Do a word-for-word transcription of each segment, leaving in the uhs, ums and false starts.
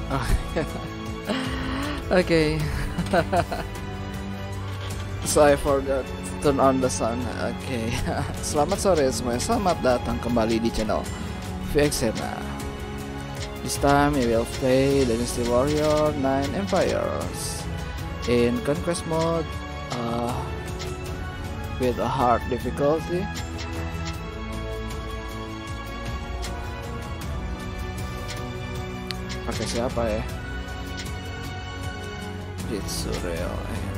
Okay. So I forgot to turn on the sun. Okay. Selamat sore semuanya. Selamat datang kembali di channel VXSENNA. This time we will play Dynasty Warrior nine Empires in Conquest mode uh, with a hard difficulty. Pakai siapa ya? Jitsureo.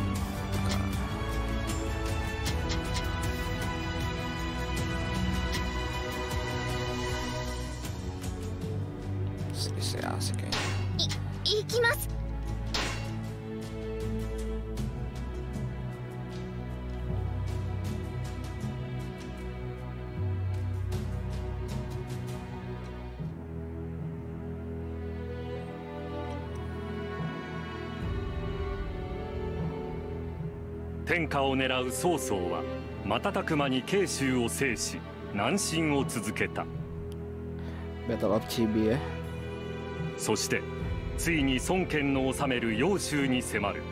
Sisi asik kayaknya. Ikimasu. 天下を狙う曹操は瞬く間に慶州を制し南進を続けた。 Battle of Chibi へ。 そしてついに孫権の治める揚州に迫る。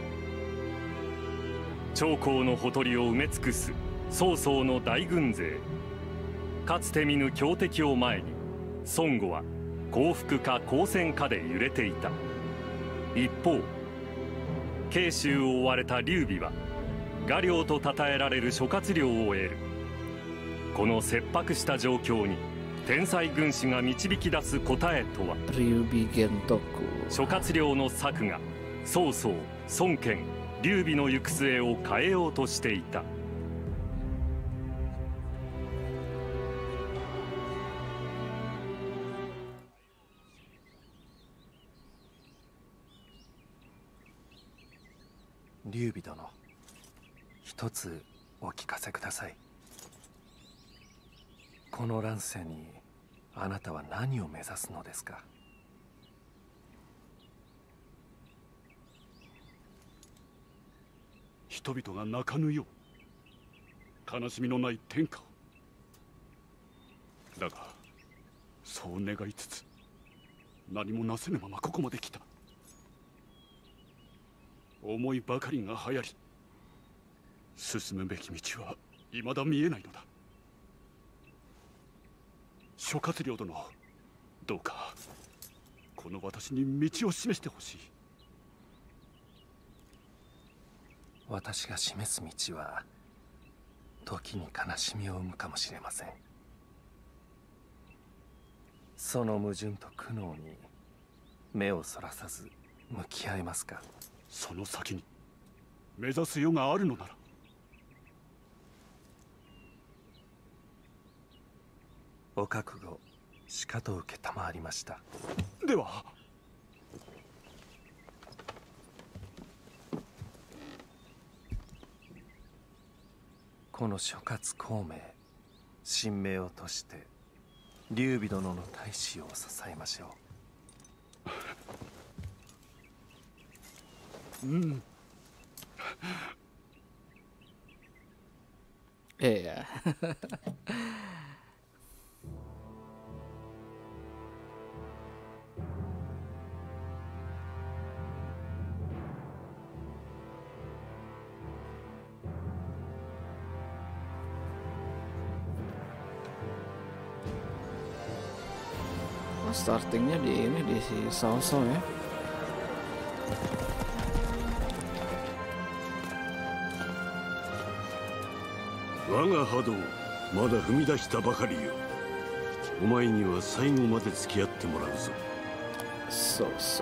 長江のほとりを埋め尽くす曹操の大軍勢。かつて見ぬ強敵を前に孫悟は降伏か抗戦かで揺れていた。一方慶州を追われた劉備は画領と称えられる諸葛亮を得る。この切迫した状況に天才軍師が導き出す答えとは。諸葛亮の策が曹操、孫権、劉備の行く末を変えようとしていた。 劉備殿、一つお聞かせください。この乱世にあなたは何を目指すのですか？ 人々が泣かぬよう悲しみのない天下を。だがそう願いつつ何もなせぬままここまで来た。思いばかりが流行り進むべき道は未だ見えないのだ。諸葛亮殿、どうかこの私に道を示してほしい。 私が示す道は時に悲しみを生むかもしれません。その矛盾と苦悩に目をそらさず向き合えますか？ その先に目指す世があるのなら。 お覚悟しかと受けたまわりました。 ではこの諸葛孔明、神明をとして劉備殿の大志を支えましょう。うん。 ええ。Startingnya di ini di si Salso ya. Waga hado, mada fumidashita bakari yo. Omae ni wa saigo made tsukiatte morau zo. So so.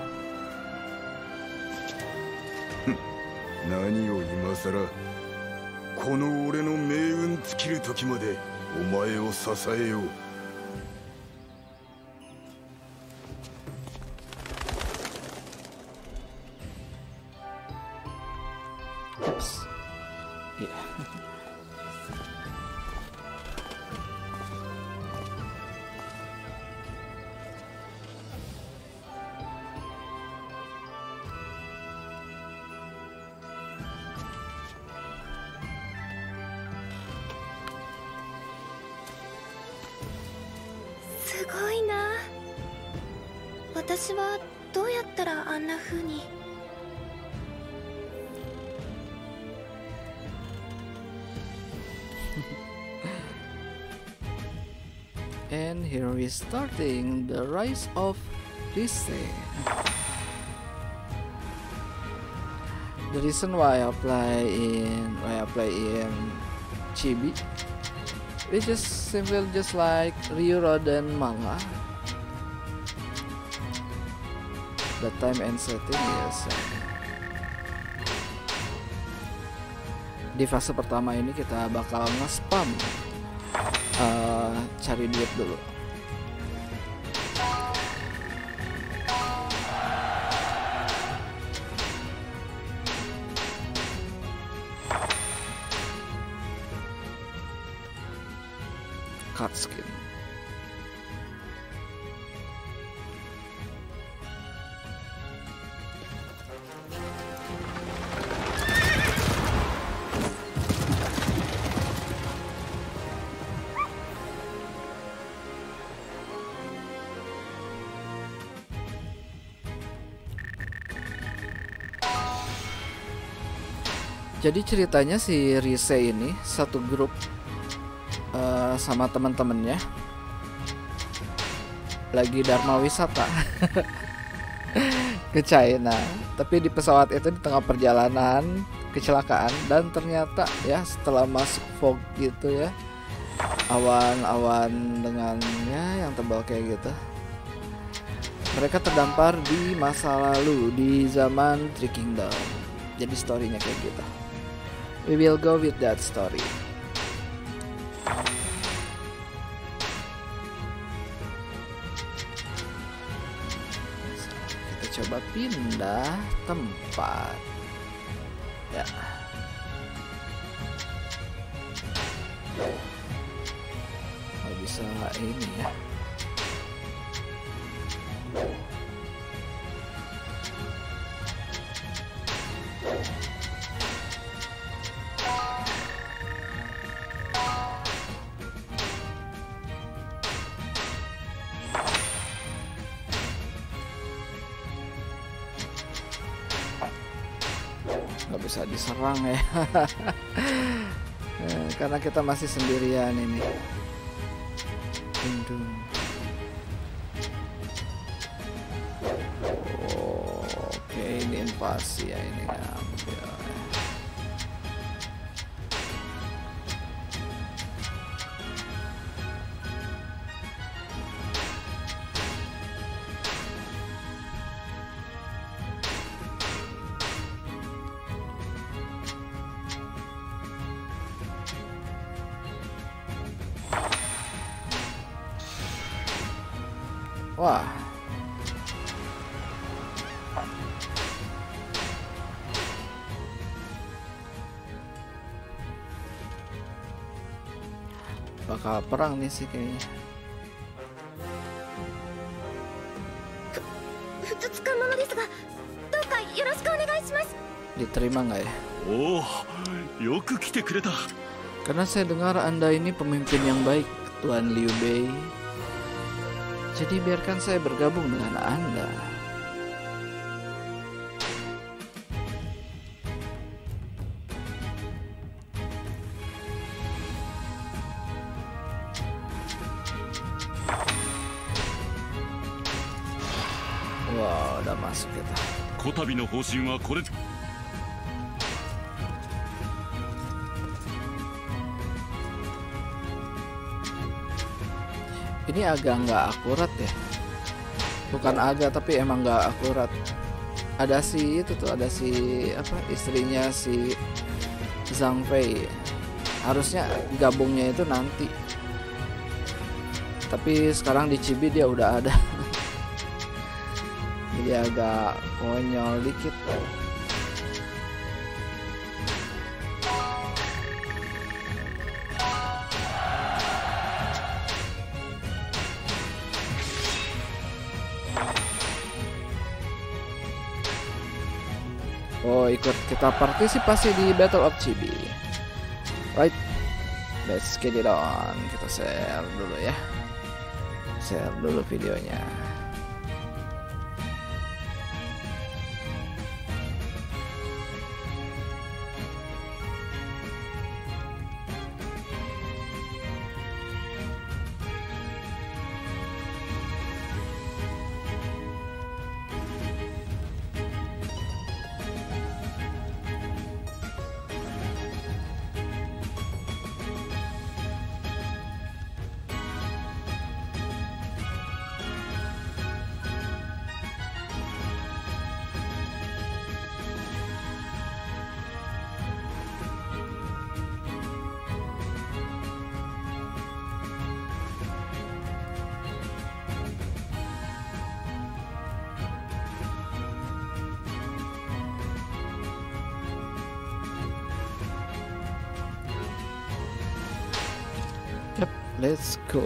何を今さらこの俺の命運尽きる時までお前を支えよう。 すごいな。私はどうやったらあんな風に。 And here we starting the rise of this thing. The reason why I play in why I play in Chibi, it's just simple, just like Ryuroden manga. The time and setting is di fase pertama ini kita bakal nge-spam uh, cari duit dulu. Cut skin. Jadi ceritanya si Rise ini satu grup uh, sama teman-temannya lagi dharma wisata ke China, tapi di pesawat itu di tengah perjalanan kecelakaan dan ternyata ya setelah masuk fog gitu ya, awan-awan dengan ya yang tebal kayak gitu, mereka terdampar di masa lalu di zaman Three Kingdom. Jadi storynya kayak gitu. We will go with that story. Kita coba pindah tempat. Ya. Nggak bisa ini ya. Nggak bisa diserang ya. Karena kita masih sendirian ini. Dundung. Oh, oke, ini invasi ya ini ngambil. Wah, bakal perang nih sih kayaknya. Diterima nggak ya? Oh, yoku kite kureta. Karena saya dengar Anda ini pemimpin yang baik, Tuan Liu Bei. Jadi biarkan saya bergabung dengan Anda. Wow, udah masuk kita. Kotabi no houshin wa kore. Ini agak nggak akurat ya, bukan agak tapi emang nggak akurat. Ada si itu tuh, ada si apa istrinya si Zhang Fei, harusnya gabungnya itu nanti, tapi sekarang di Chibi dia udah ada. Jadi agak konyol dikit. Oh, ikut kita partisipasi di Battle of Chibi. Right, let's get it on. Kita share dulu ya. Share dulu videonya. let's go.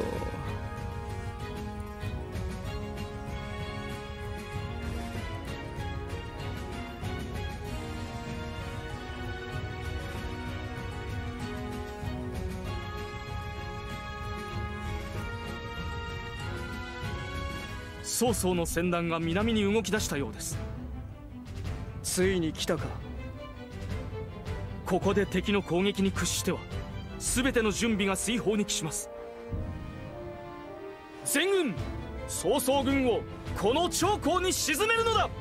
曹操の船団が南に動き出したようです。 ついに来たか。 ここで敵の攻撃に屈しては全ての準備が水泡に帰します。全軍曹操軍をこの長江に沈めるのだ。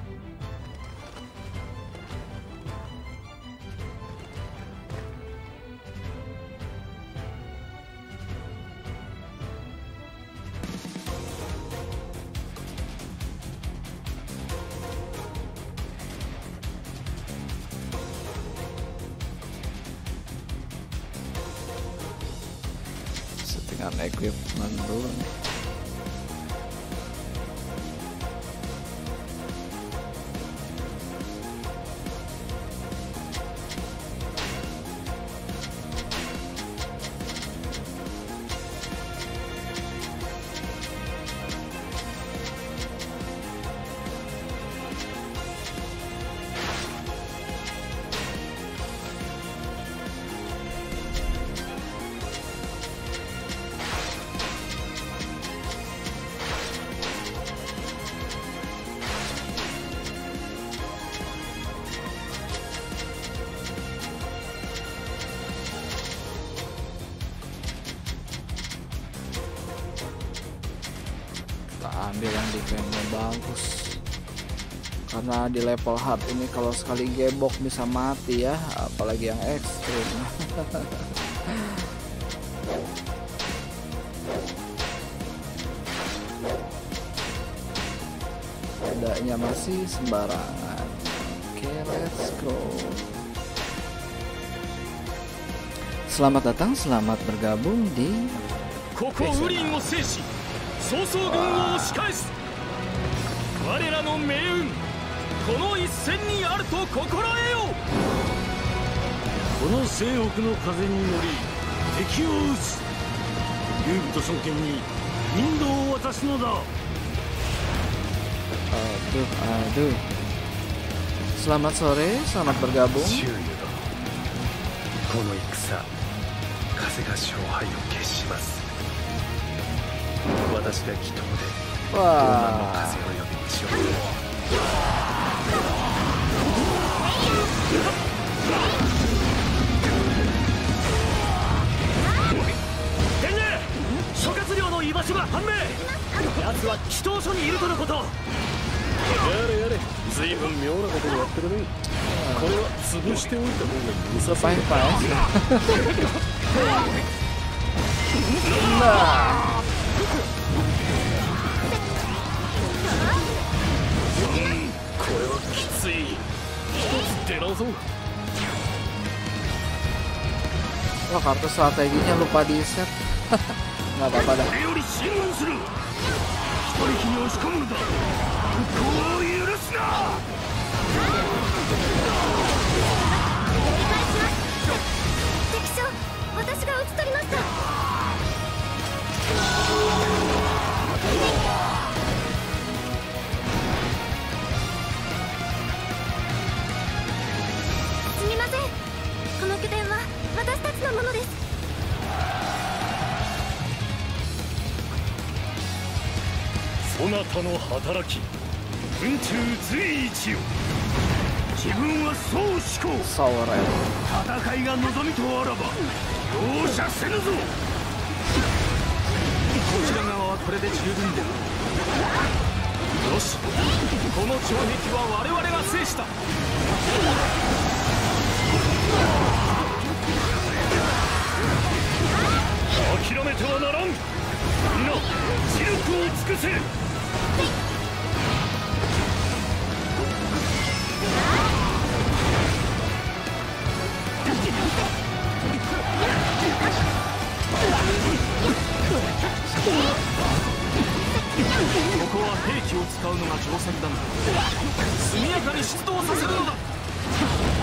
Settingan equipment dulu nih. Ambil yang defense-nya bagus, karena di level hard ini kalau sekali gebok bisa mati ya, apalagi yang ekstrim. Adanya masih sembarangan. Oke, okay, let's go. Selamat datang, selamat bergabung di VXSENNA. 曹操軍を押し返す。我らの命運この一戦にあると心得よ。 この西北の風に乗り敵を討つ。劉備と孫権に引導を渡すのだ。 Aduh, aduh. Selamat sore, selamat bergabung. この戦、風が勝敗を決します。私が祈祷で東南の風を呼びましょう。 伝令、諸葛亮の居場所が判明。奴は祈祷所にいるとのこと。やれやれ、随分妙なことをやってるね。これは潰しておいた方が良さそうだ。これはきつい。一つ出直そう。 Wah, kartu strateginya lupa di set. Nggak apa-apa dah. そなたの働き、軍中随一よ。自分はそう思考。戦いが望みとあらば容赦せぬぞ。こちら側はこれで十分である。よし、この城壁は我々が制した。 諦めてはならん。みんな知力を尽くせ。 ここは兵器を使うのが定石だが、速やかに出動させるのだ。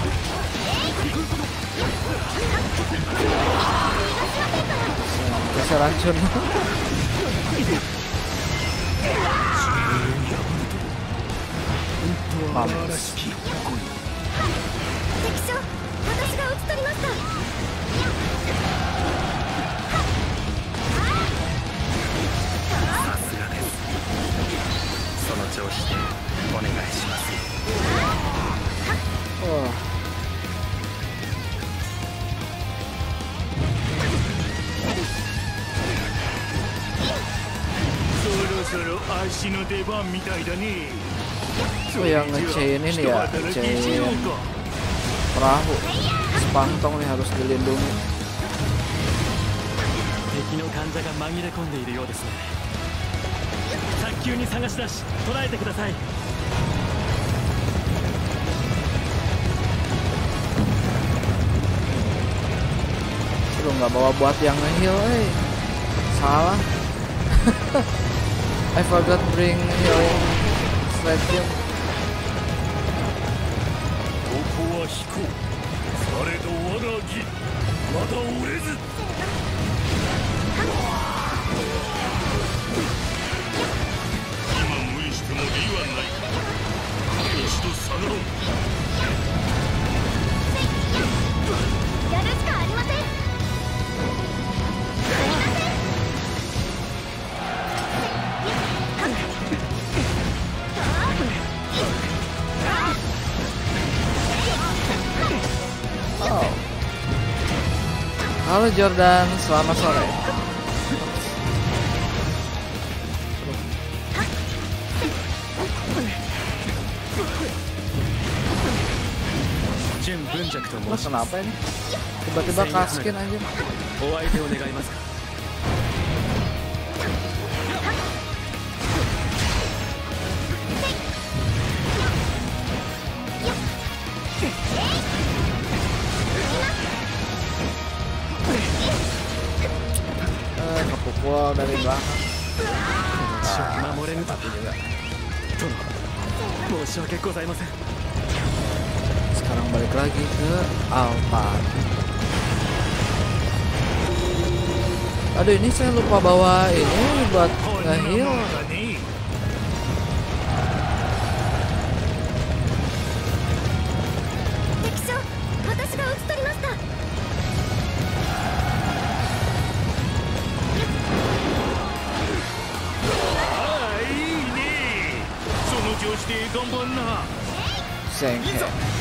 Geser racun. Mampus. Oh. そろそろ足の出番みたいだね。 Oh, yang nge-chain ini ya, chain perahu. Sepantong nih harus dilindungi. 敵の患者が紛れ込んでいるようですね。早急に探し出し捕らえてください。 Lu nggak bawa buat yang nge-heal, eh. Salah. I forgot bring healing sledge. ここは飛行。されど我が義まだ折れず。今無理しても理はない。一度下がろう。やるしかありません。 Oh. Halo Jordan, selamat sore. Mas kenapa ini? Tiba-tiba kaskin aja. Kepukul dari belakang. Ah, mati juga. Sekarang balik lagi ke altar. Aduh, ini saya lupa bawa ini buat nge-heal. Sengke.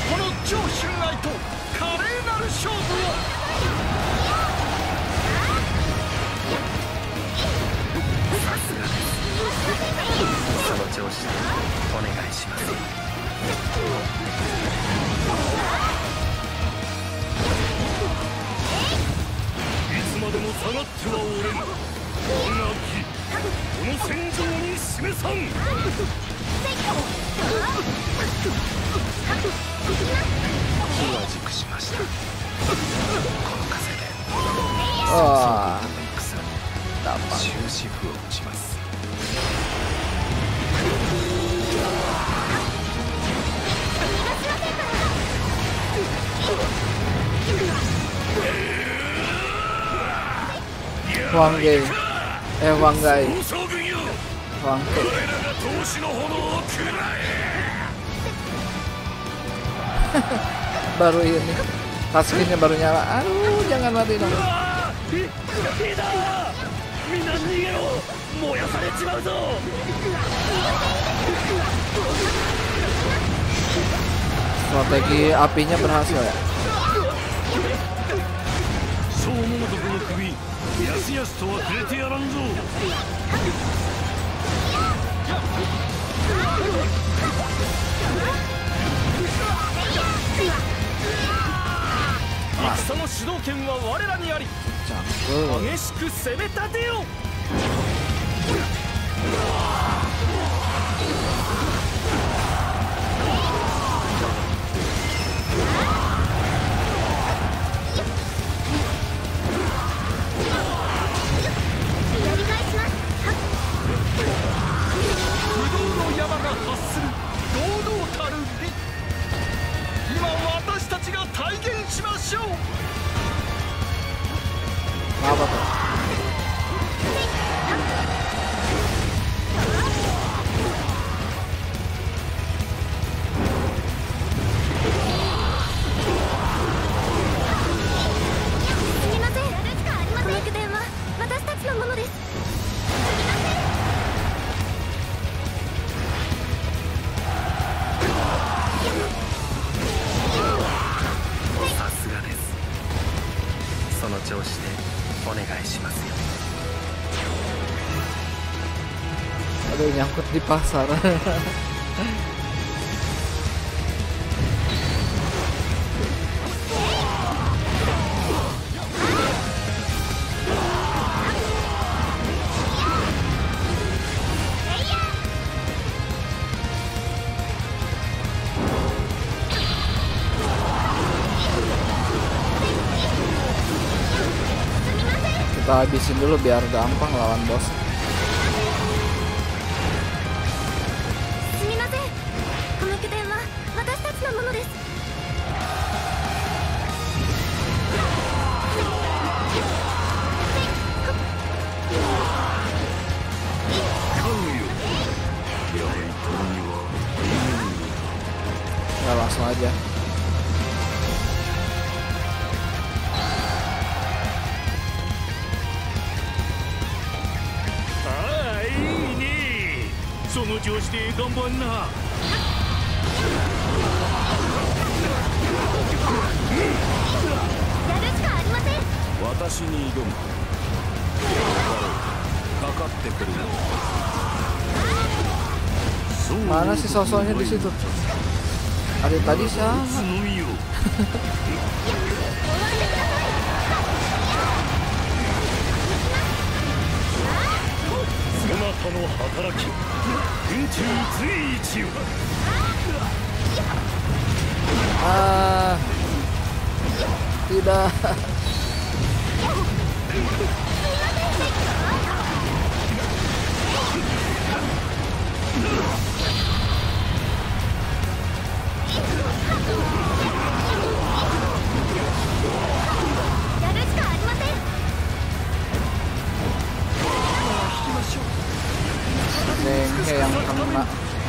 Wah, dapat. Wanggai, eh Wanggai, Wanggai. Baru ini, taskinnya baru nyala. Aduh, jangan mati dong. Strategi apinya berhasil ya. Apa tuh? の調子でお願いしますよ。 Aduh, nyangkut di pasar. Kita habisin dulu biar gampang lawan bos. Ya langsung aja. Ah, ini. その調子で頑張んな。やるしかありません。 私に挑む。かかってくるな。 Mana sih sosoknya di situ? Ada tadi siapa? Ah, tidak. Bengke yang kena.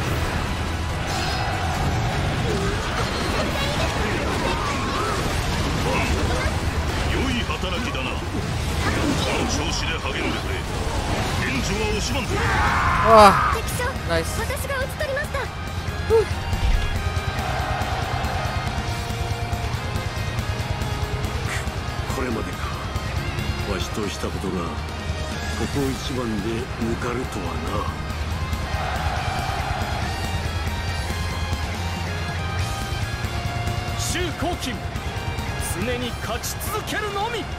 Wah, nice. Huh. これまでか。わしとしたことがここ一番で抜かるとはな。周公金、常に勝ち続けるのみ。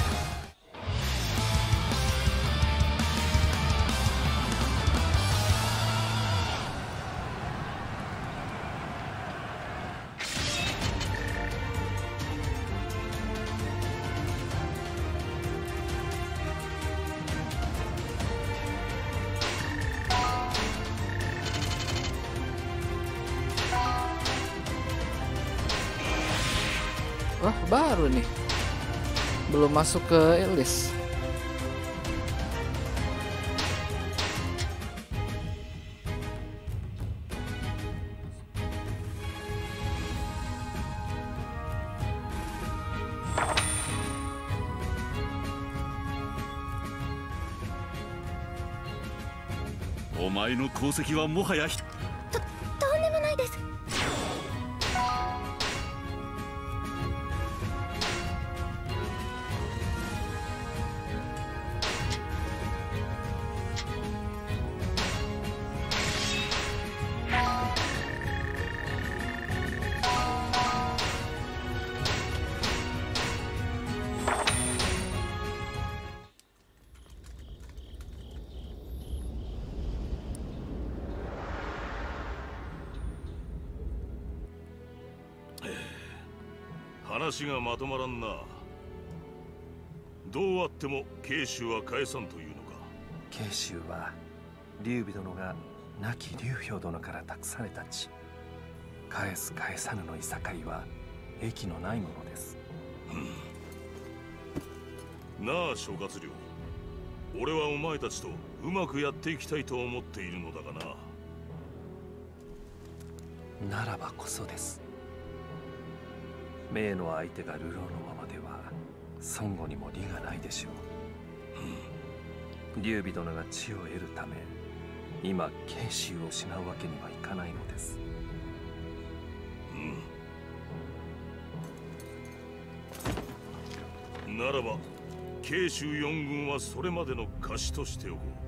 Wah, baru nih. Belum masuk ke list. Omae no kouseki wa mohayaひととんでもないです。 話がまとまらんな。どうあっても慶州は返さんというのか。 慶州は劉備殿が亡き劉氷殿から託された地。返す返さぬのいさかいは益のないものです。 なあ諸葛亮、俺はお前たちとうまくやっていきたいと思っているのだがな。 ならばこそです。命の相手が流浪のままでは孫悟にも利がないでしょう。劉備殿が地を得るため今慶州を失うわけにはいかないのです。 うん。 ならば慶州四軍はそれまでの貸しとしておこう。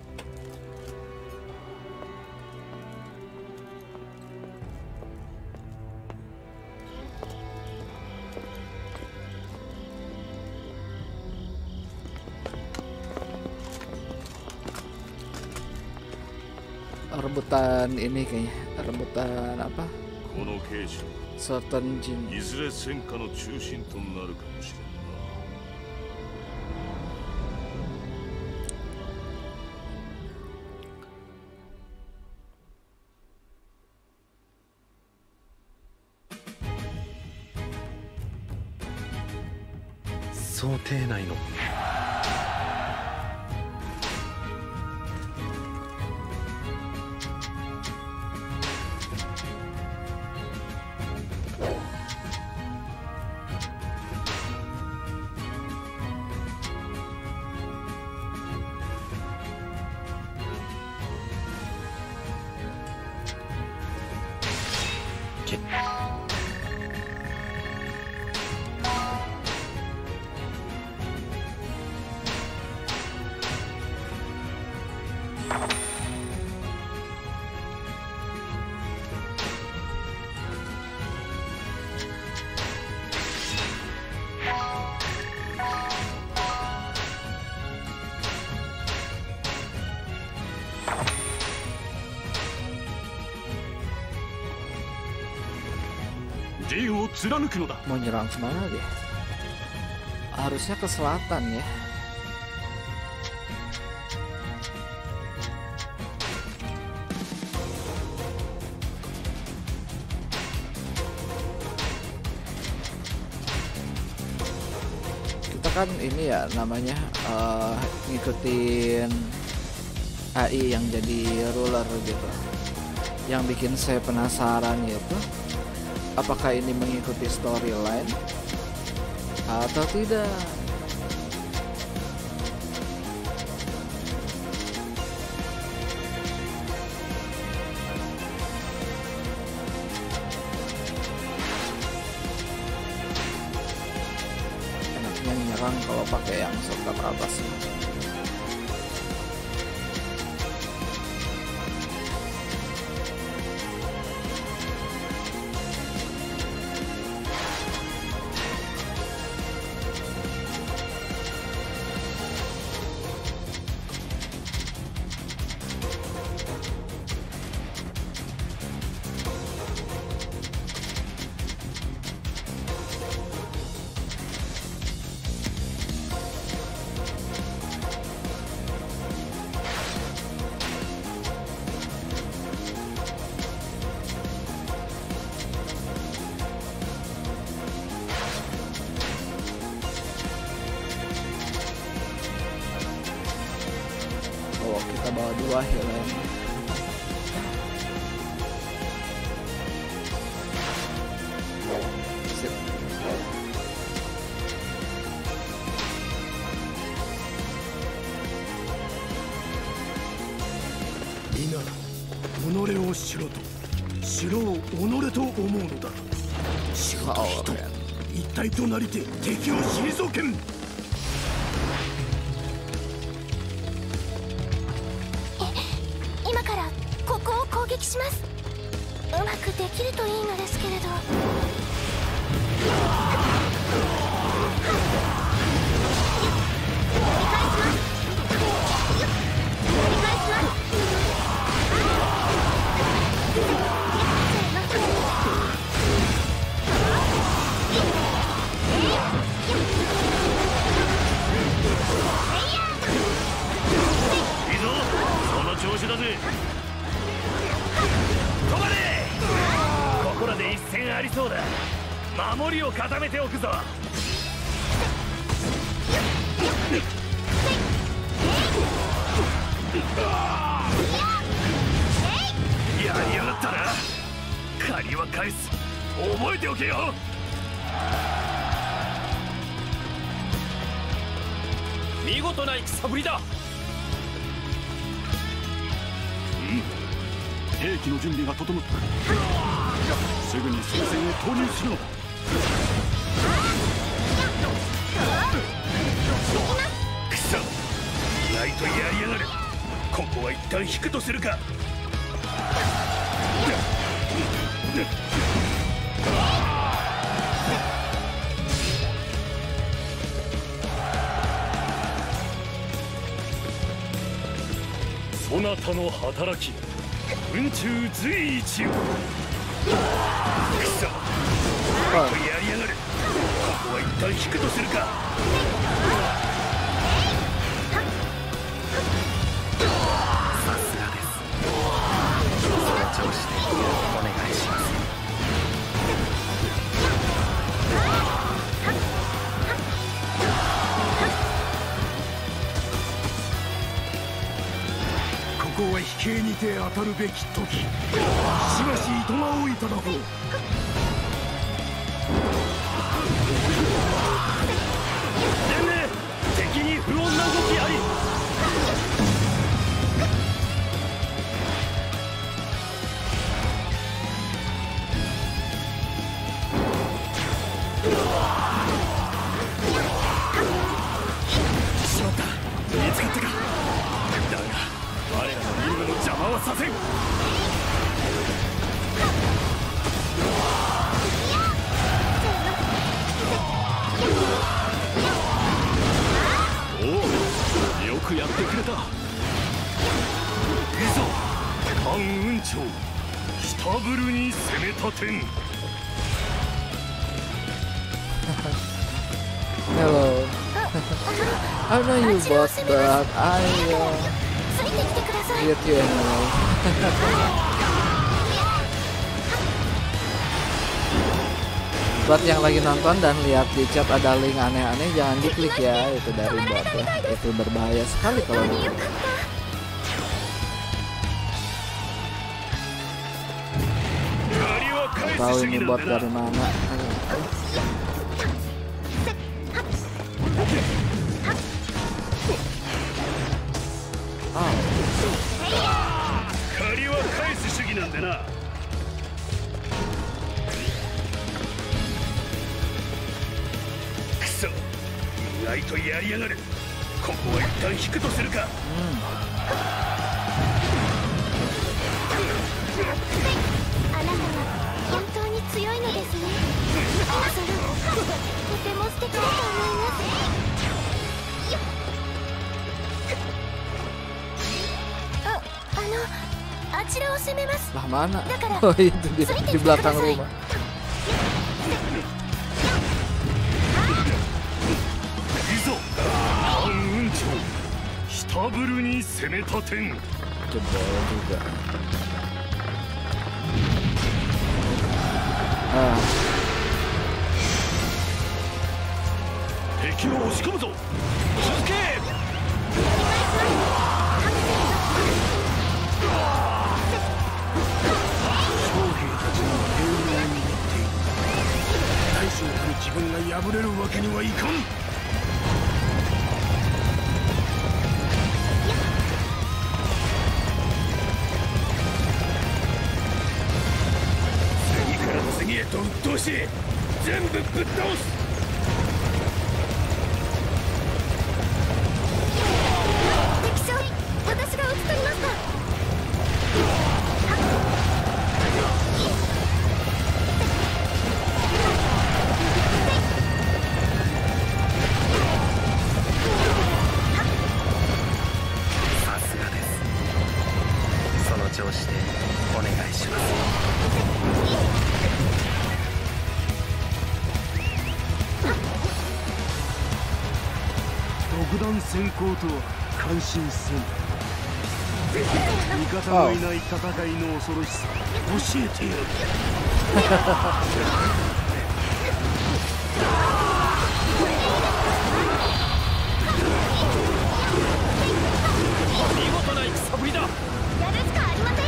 Rebutan ini kayaknya, rebutan apa? この慶州 Certain Jin. いずれ戦火の中心となるかもしれんな。 想定内の Mau nyerang kemana dia? Harusnya ke selatan ya. Kita kan ini ya namanya uh, ngikutin A I yang jadi ruler gitu. Yang bikin saya penasaran gitu, apakah ini mengikuti storyline atau tidak? Enaknya nyerang kalau pakai yang shortcut atas. Bawa dua Helen. Sip. Mina, 己をしろと、城を己と思うのだ。城と人、一体となりて敵を退けん。 します。うまくできるといいのですけれど。 いいぞ、その調子だぜ。ここらで一戦ありそうだ。守りを固めておくぞ。やりやがったな。借りは返す。覚えておけよ。見事な戦ぶりだ。 兵器の準備が整った。すぐに戦線を投入するのだ。 旦引くとするか。 そなたの働き、雲中随一よ。くそ、やりやがる。ここは一旦引くとするか。 さすがです。その調子でお願いします。 ここは飛型にて当たるべき時。しばし糸間をいただこう。 伝令、敵に不穏な動きあり。 しまった、見つかったか。 だが我らの任務の邪魔はさせん。 おお、よくやってくれた。いざ関雲長、下ブルに攻め立てん。 Hello. I know you both, but I uh, ついてきてください。 get you anyway. Buat yang lagi nonton dan lihat di chat ada link aneh-aneh, jangan diklik ya, itu dari bot ya. Itu berbahaya sekali kalau diklik. Tahu ini bot dari mana? Oh. 借りは返す主義なんでな。くそ、意外とやりやがる。ここは一旦引くとするか。 あなたは本当に強いのですね。それとても素敵だと思います。あ、あの、あちらを攻めます。 Lah mana? Oh itu di, di belakang rumah. いざ関雲長、下ブルに攻め立てん。 Jebol juga. Ah. 敵を押し込むぞ。続け。 大将たる自分が敗れるわけにはいかん。次から次へと鬱陶しい。全部ぶっ倒す。 敵将、私が討ち取りました。 さすがです。その調子でお願いします。 独断専行とは感心せん。味方がいない戦いの恐ろしさ教えてやる。 見事な戦ぶりだ。 やるしかありません。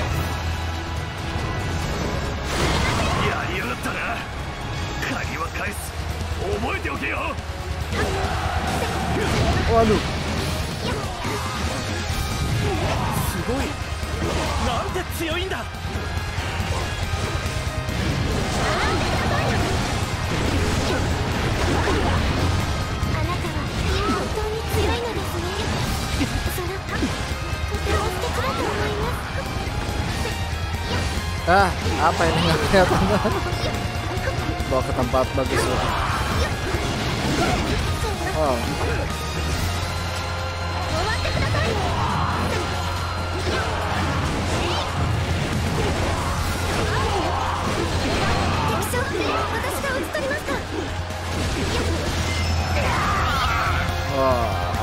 やりやがったな。鍵は返す。覚えておけよ。 Waduh. すごい。なんて強いんだ。 あなたは本当に強いのですね。そのとても素敵だと思います。 Ah, apa ini nggak kelihatan? Bawa ke tempat bagus loh. Oh. Wah.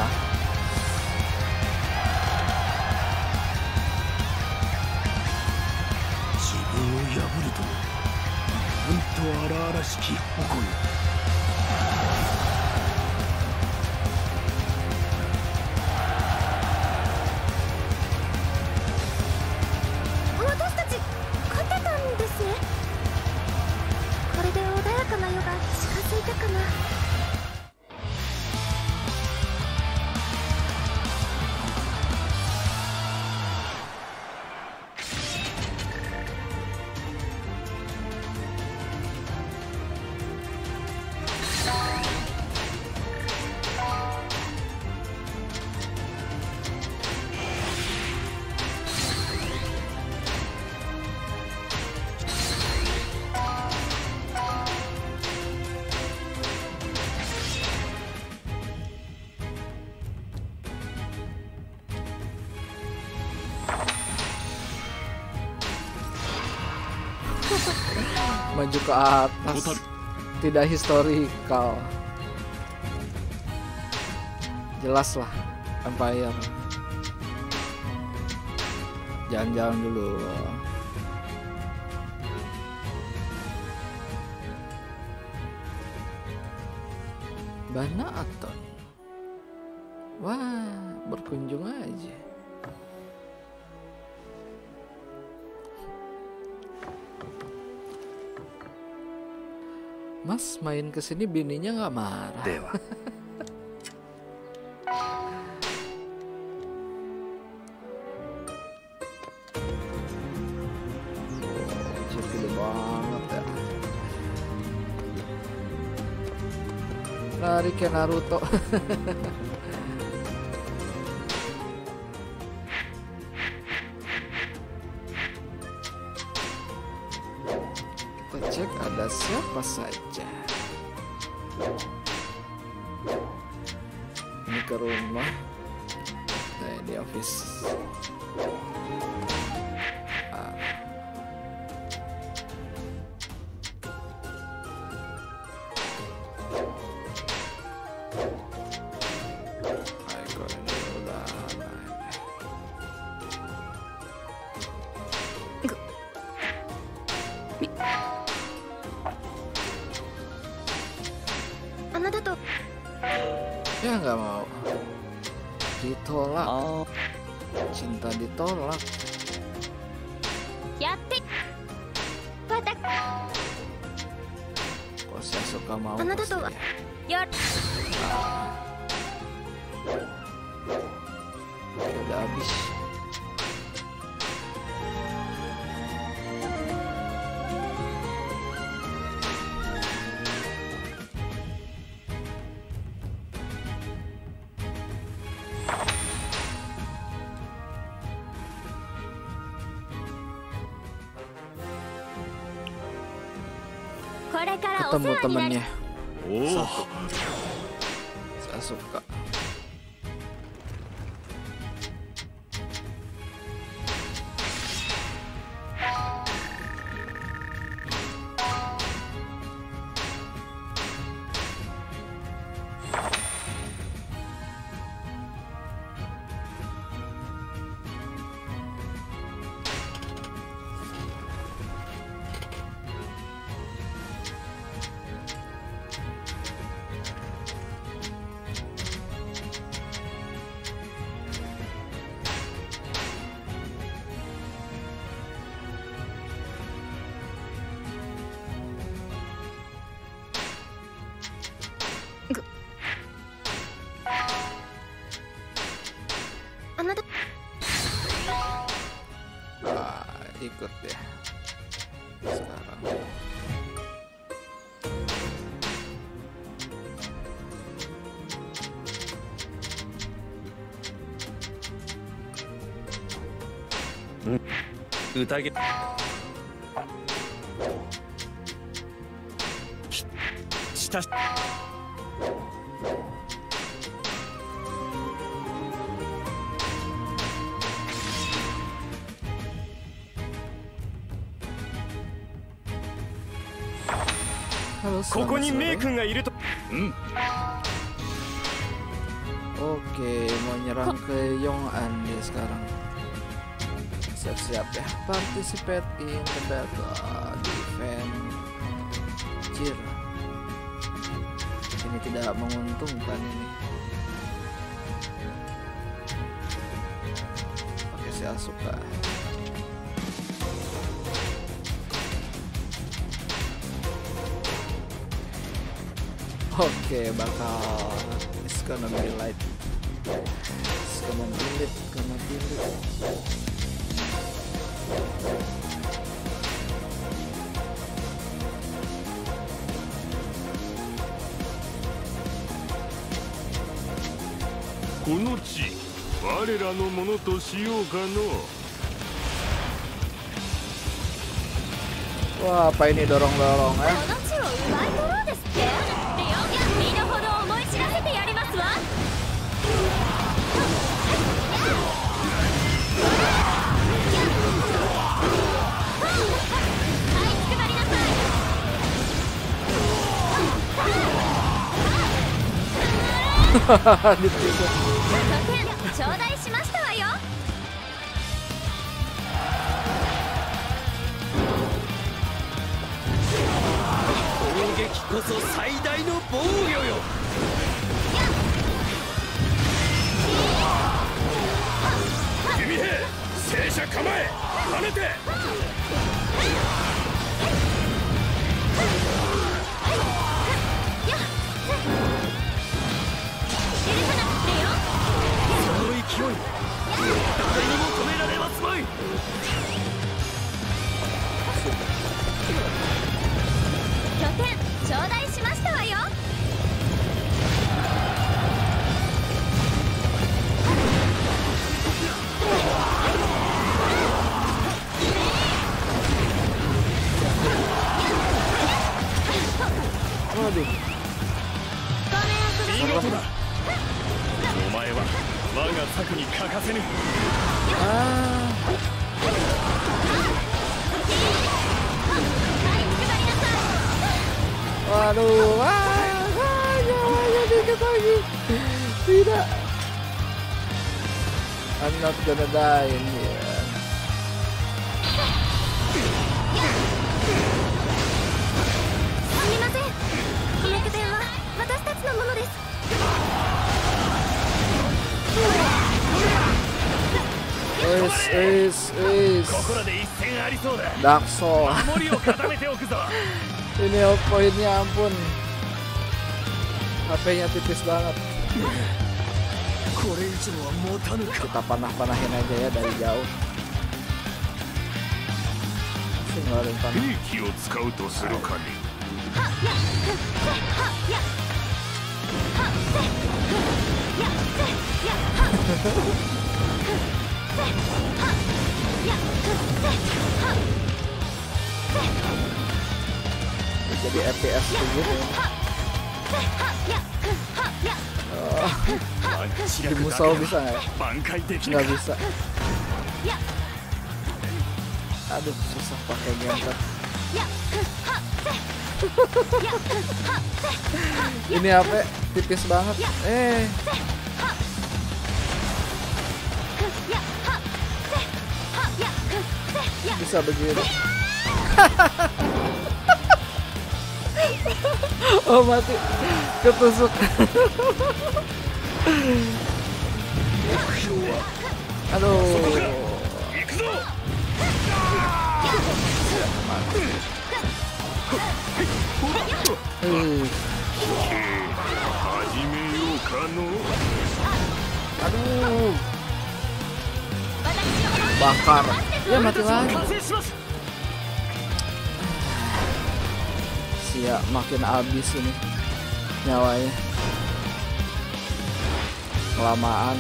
Maju ke atas, tidak historical, jelas lah Empire. Jalan-jalan dulu. Banaton, wah berkunjung aja. Mas main kesini bininya nggak marah. Dewa. Oh, gede banget ya. Lari kayak Naruto. Kita cek ada siapa saja. Ini ke rumah. Nah, di office. Ah. Ayo, ini udah naik. Ya nggak mau, ditolak. Oh. Cinta ditolak. Yatte. Kok saya suka mau pasti ya. Nah. Udah habis. Ketemu temennya. Oh. Saya suka. Ah, ikut ya sekarang. Utage. 親し Halo, ここに selamat メイ sore. 君がいると。 Oke, mau nyerang ke Yong'an dia sekarang. Siap-siap ya. Participate in the battle di event Jir. Ini tidak menguntungkan ini. Pakai si Asuka. Oke, bakal it's gonna be light. It's gonna be lit, gonna be lit. Kono chi, warera no mono to shiyou ka no. Wah, apa ini dorong-dorong eh? Hahaha, ditusuk. 頂戴しましたわよ。 攻撃こそ最大の防御よ。弓兵、戦車構え、跳ねて。その勢い、誰にも止められますまい。 拠点頂戴しましたわよ。 見事だ。お前は我が策に欠かせぬ。 Waduh, wah, hanya dikit lagi. Tidak. I'm not gonna die in here. すみません。この拠点は私たちのものです。 Is is is ここらで一戦ありそうだ。 Dark Soul. 守りを固めておくぞ。 Ini poinnya ampun. H P-nya tipis banget. Kita panah-panahin aja ya dari jauh. Ngeluarin panah. 兵器を使うとするかね。 Jadi F P S begini. Oh. Di musuh bisa nggak? Nggak bisa. Aduh, susah pakai gamepad. Ini H P tipis banget. Eh. Bisa begini. Oh, mati. Ketusuk. Aduh. Hmm. Aduh. Bakar. Ya mati lagi. Siap, makin habis ini nyawanya. Kelamaan.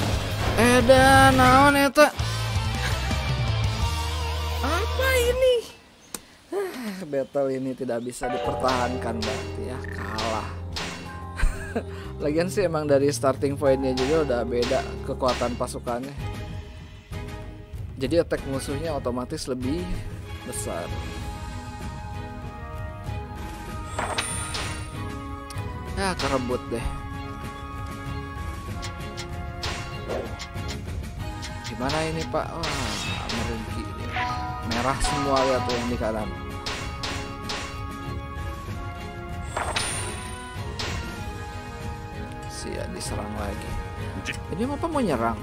Edan naon eta? Apa ini? battle ini tidak bisa dipertahankan, berarti ya kalah. Lagian sih emang dari starting pointnya juga udah beda kekuatan pasukannya, jadi attack musuhnya otomatis lebih besar. Ya kerebut deh. Gimana ini Pak? Wah, merugi. Merah semua ya tuh yang di kanan. Sia diserang lagi. Ini apa mau nyerang?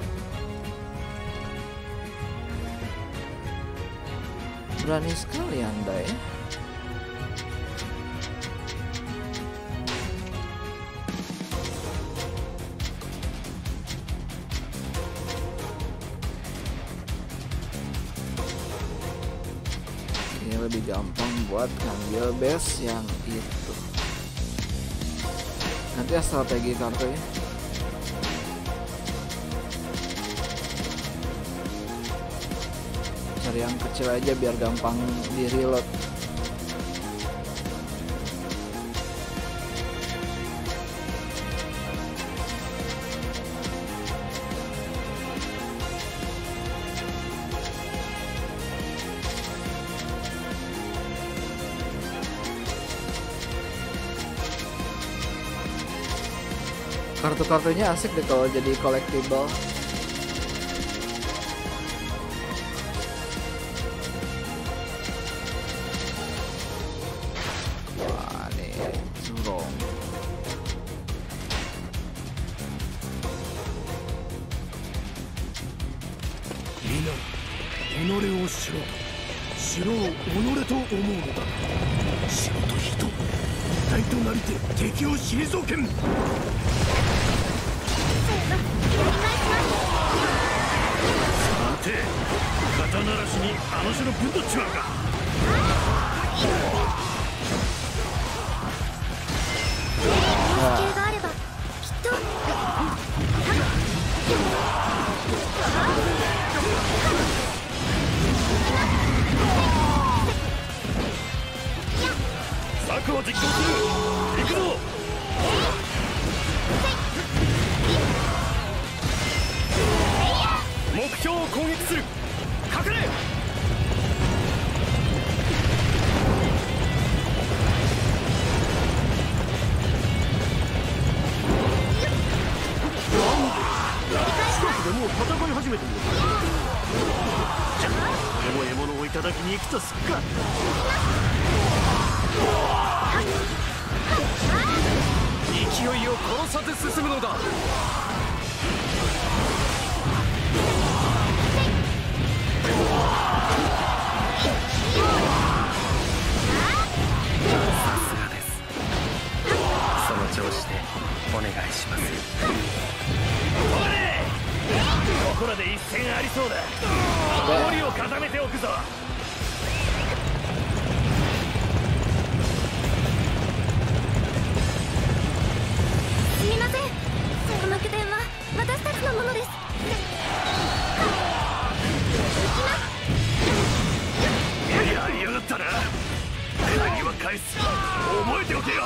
Berani sekali Anda ya. Lebih gampang buat ngambil base yang itu. Nanti ya strategi kartunya. Cari yang kecil aja biar gampang di reload. Kartu-kartunya asik deh kalau jadi collectible. Wah, nih surong. Mina, 己を知ろう。城を己と思うのだ。城と人、一体となりて敵を退けん。 肩慣らしにあの城ぶんどっちまうか。 助けがあればきっと。 策を実行する。行くぞ。目標を攻撃する。隠れ。近くでもう戦い始めてる。じゃあ俺も獲物をいただきに行くとすっか。勢いを殺さず進むのだ。さすがです。その調子でお願いします。おれ！ここらで一戦ありそうだ。守りを固めておくぞ。 すみません。この拠点は私たちのものです。 やりやがったな。鍵は返す。覚えておけよ。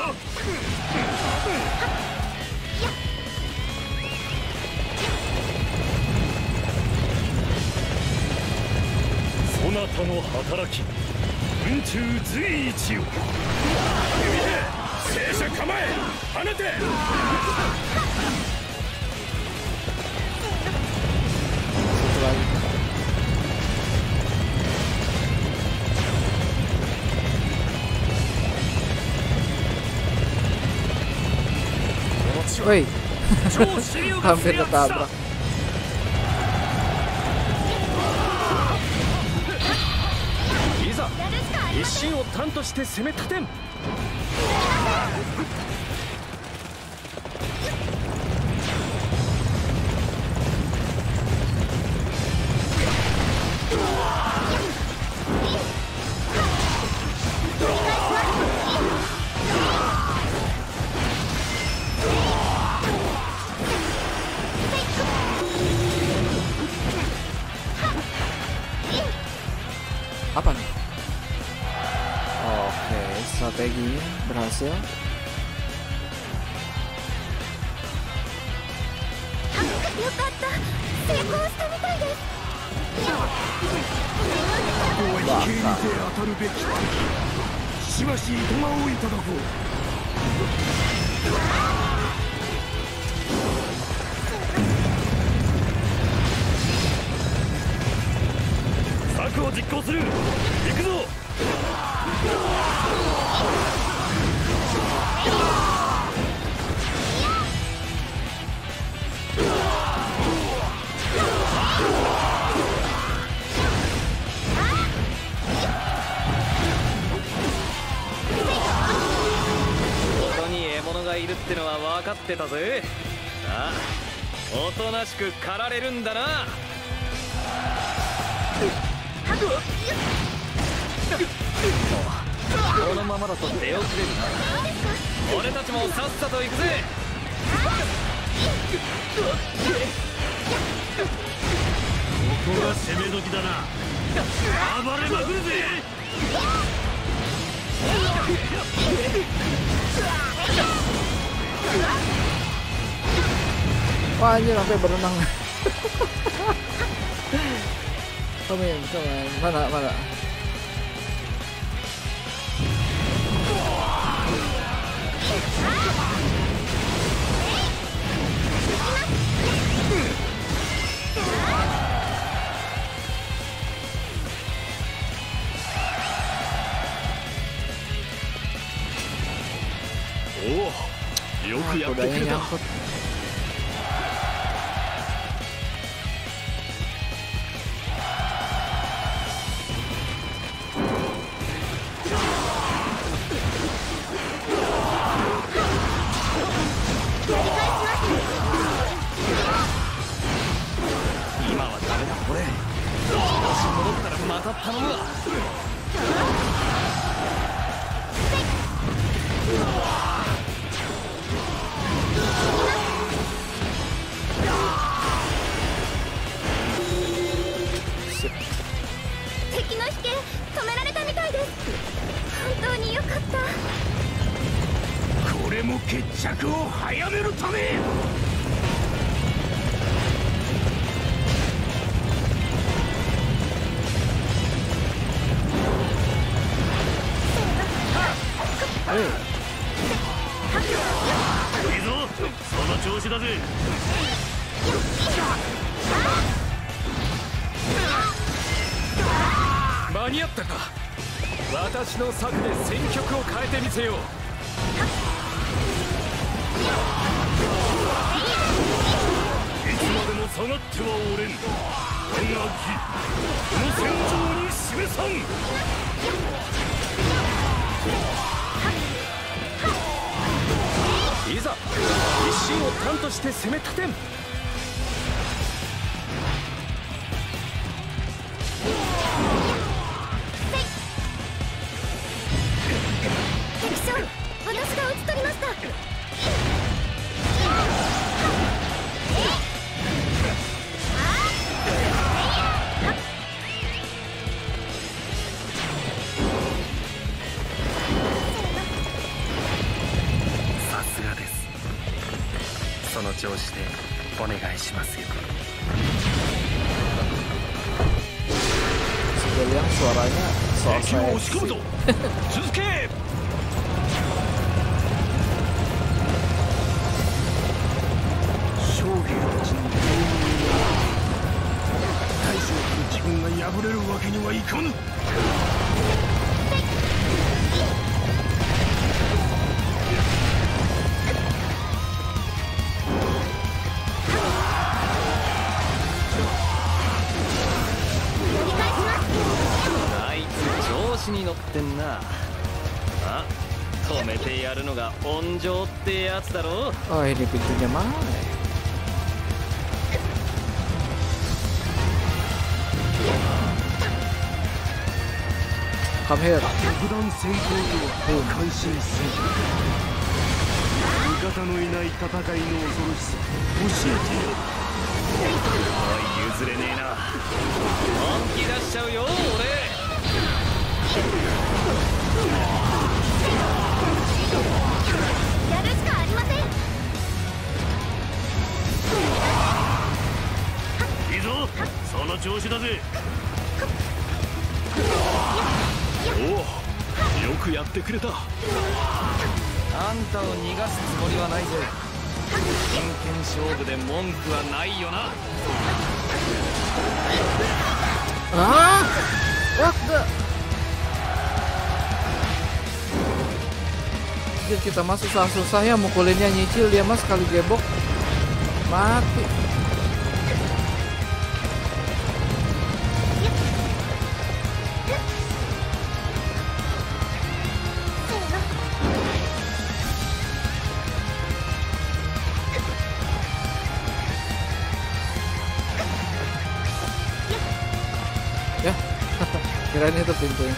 そなたの働き、雲中随一よ。 聖者構え、放て。 Woi, hampir ketabrak. いざ一心を担として攻め立てん。 Apa nih? strategi berhasil. 策を実行する。行くぞ。 ここに獲物がいるってのは分かってたぜ。さあ、おとなしく狩られるんだな。このままだと出遅れるな。俺たちもさっさと行くぜ。 ここが攻め時だな。暴れまくるぜ。 Wah anjir sampai berenang. Come in, come in. Mana, mana? Oh, よくやってくれた。 今はダメだ。俺調子戻ったらまた頼むわ。 敵の飛剣止められたみたいです。本当によかった。 これも決着を早めるため。 いいぞ、その調子だぜ。 間に合ったか。私の策で戦局を変えてみせよう。 いつまでも下がってはおれん。我が義この戦場に示さん。 いざ一心を端として攻め立てん。 敵将、私が討ち取りました。 さすがです。その調子でお願いしますよ。 Yang suaranya soal 敵を押し込むぞ。続け。将兵たちの大将たる自分が敗れるわけにはいかぬ。 に乗ってんな。あ、止めてやるのが温情ってやつだろ。 Oh ini pintunya mana? Come here. 特段先行とは感心せん。味方のいない戦いの恐ろしさ教えてやる。 おい、譲れねえな。本気出しちゃうよ俺。 くやってくれた。 あんたを逃がすつもりはないぜ。真剣勝負で文句はないよな。 Ah, what the? Jadi kita mah susah-susah ya mukulinnya, nyicil dia mas sekali gebok mati. Ya, kirain itu pintunya.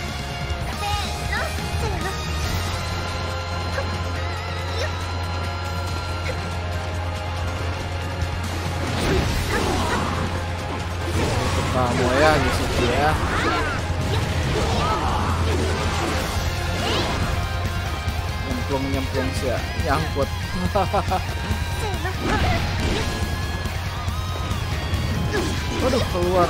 Kamu ya di situ ya. Nyemplung-nyemplung sih ya, nyangkut. Waduh, keluar.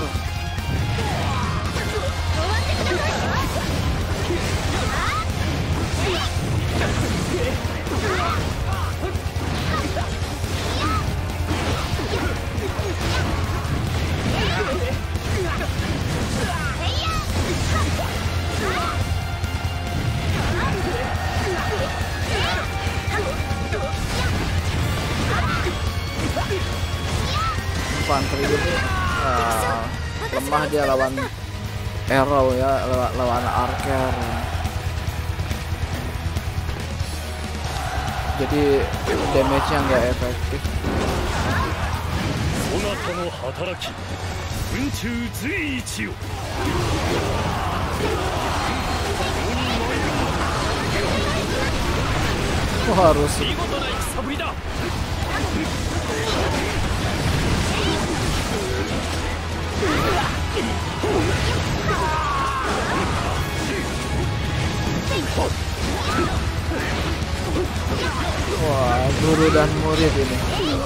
Infanteri ini uh, lemah dia lawan arrow ya, lawan, lawan archer. Jadi damage-nya nggak efektif. Oh, harus wah, guru dan murid ini.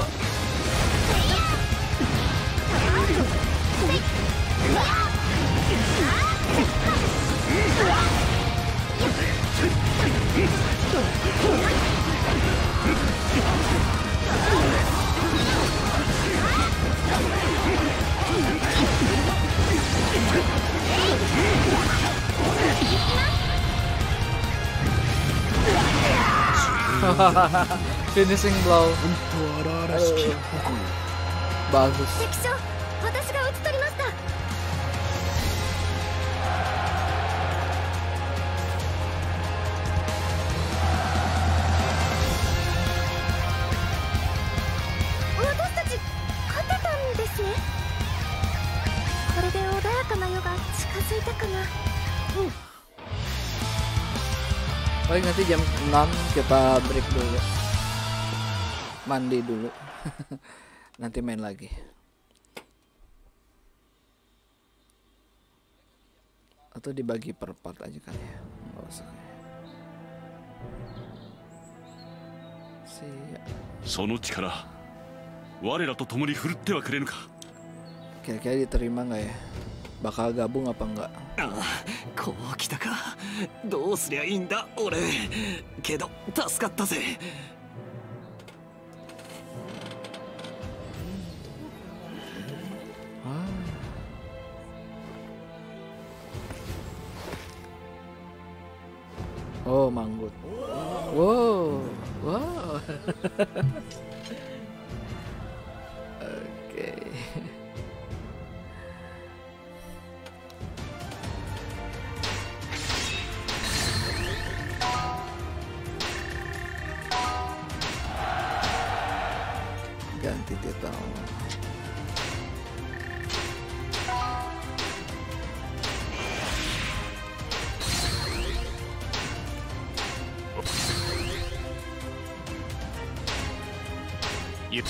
Finishing blow. Aduh. Bagus. Paling nanti jam enam kita break dulu, mandi dulu. Nanti main lagi. Atau dibagi per part aja kali ya, nggak usah. Siap. その力、我らと共に振るってはくれぬか。 Kira-kira diterima nggak ya? Bakal gabung apa enggak? こう来たか。どうすりゃいいんだ俺。けど助かったぜ。 Oh, manggut. Wow, wow. Oke. Ganti titel. Yep.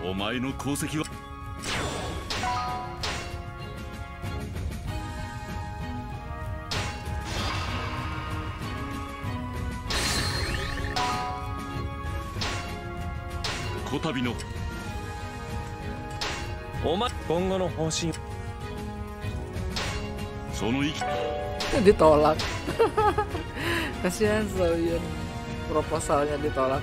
お前の功績はこたびのお前今後の方針その意気 ditolak. Kasihan Soyun, proposalnya ditolak.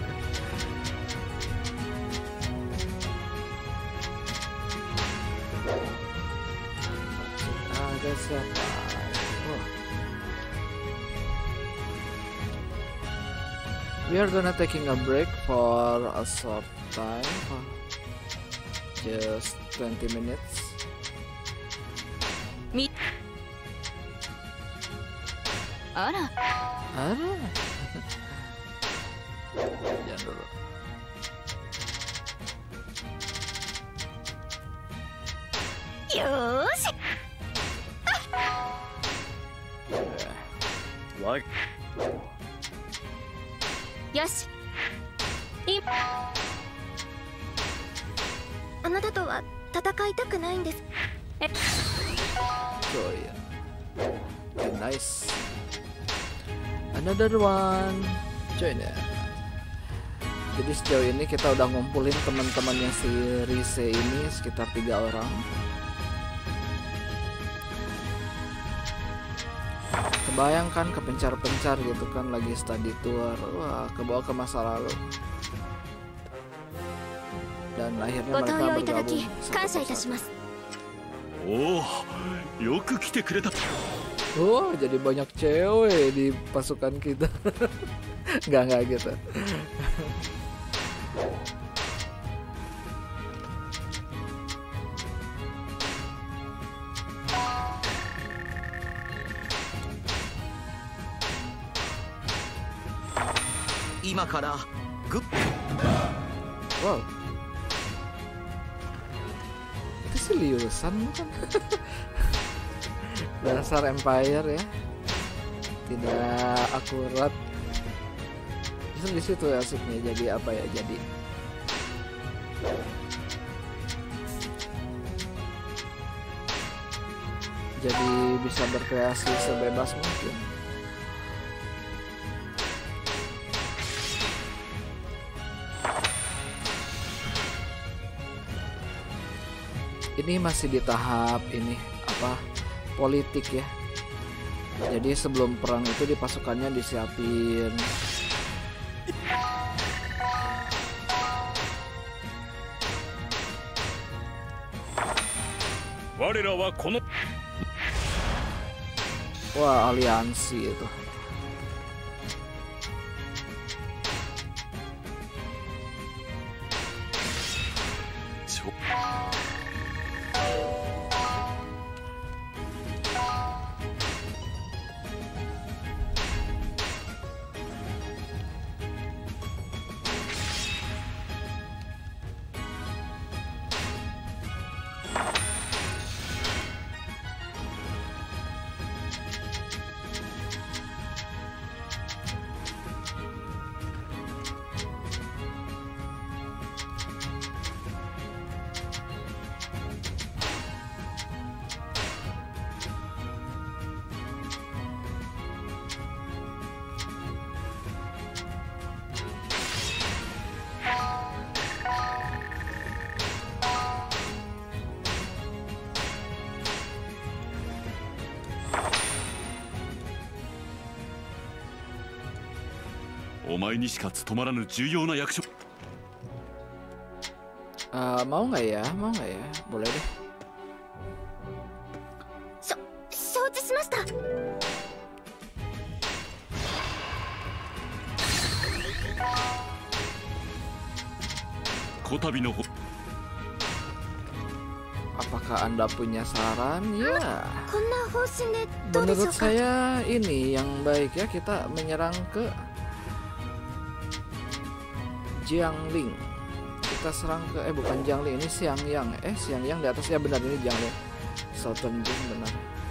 Ada siapa? Oh. We are gonna taking a break for a short time, just twenty minutes. Mi. Ara. Ara. Jangan dulu. Yoshi. Why? Yoshi. I. あなたとは戦いたくないんです。え。 Oh iya. Okay, nice. Another one. Join ya. Jadi sejauh ini kita udah ngumpulin teman-temannya si Rise ini sekitar tiga orang. Kebayangkan kepencar-pencar gitu kan lagi study tour, wah kebawa ke masa lalu. Dan akhirnya mereka bergabung satu persatu. Oh, yoku kite kureta. Oh, jadi banyak cewek di pasukan kita. Nggak nggak gitu. Wow, itu seriusan kan? Dasar Empire ya, tidak akurat. Justru di situ asiknya. Jadi apa ya? Jadi jadi bisa berkreasi sebebas mungkin. Ini masih di tahap ini apa politik ya. Jadi sebelum perang itu di pasukannya disiapin wah aliansi itu. Uh, mau nggak ya? Mau nggak ya? Boleh deh. So, shouchishimashita. Apakah Anda punya saran? Ya. Menurut saya ini yang baik ya, kita menyerang ke Jiangling. Kita serang ke eh bukan Jiangling, ini Xiangyang. Eh Xiangyang di atas ya, benar ini Jiangling. Southern Jing benar.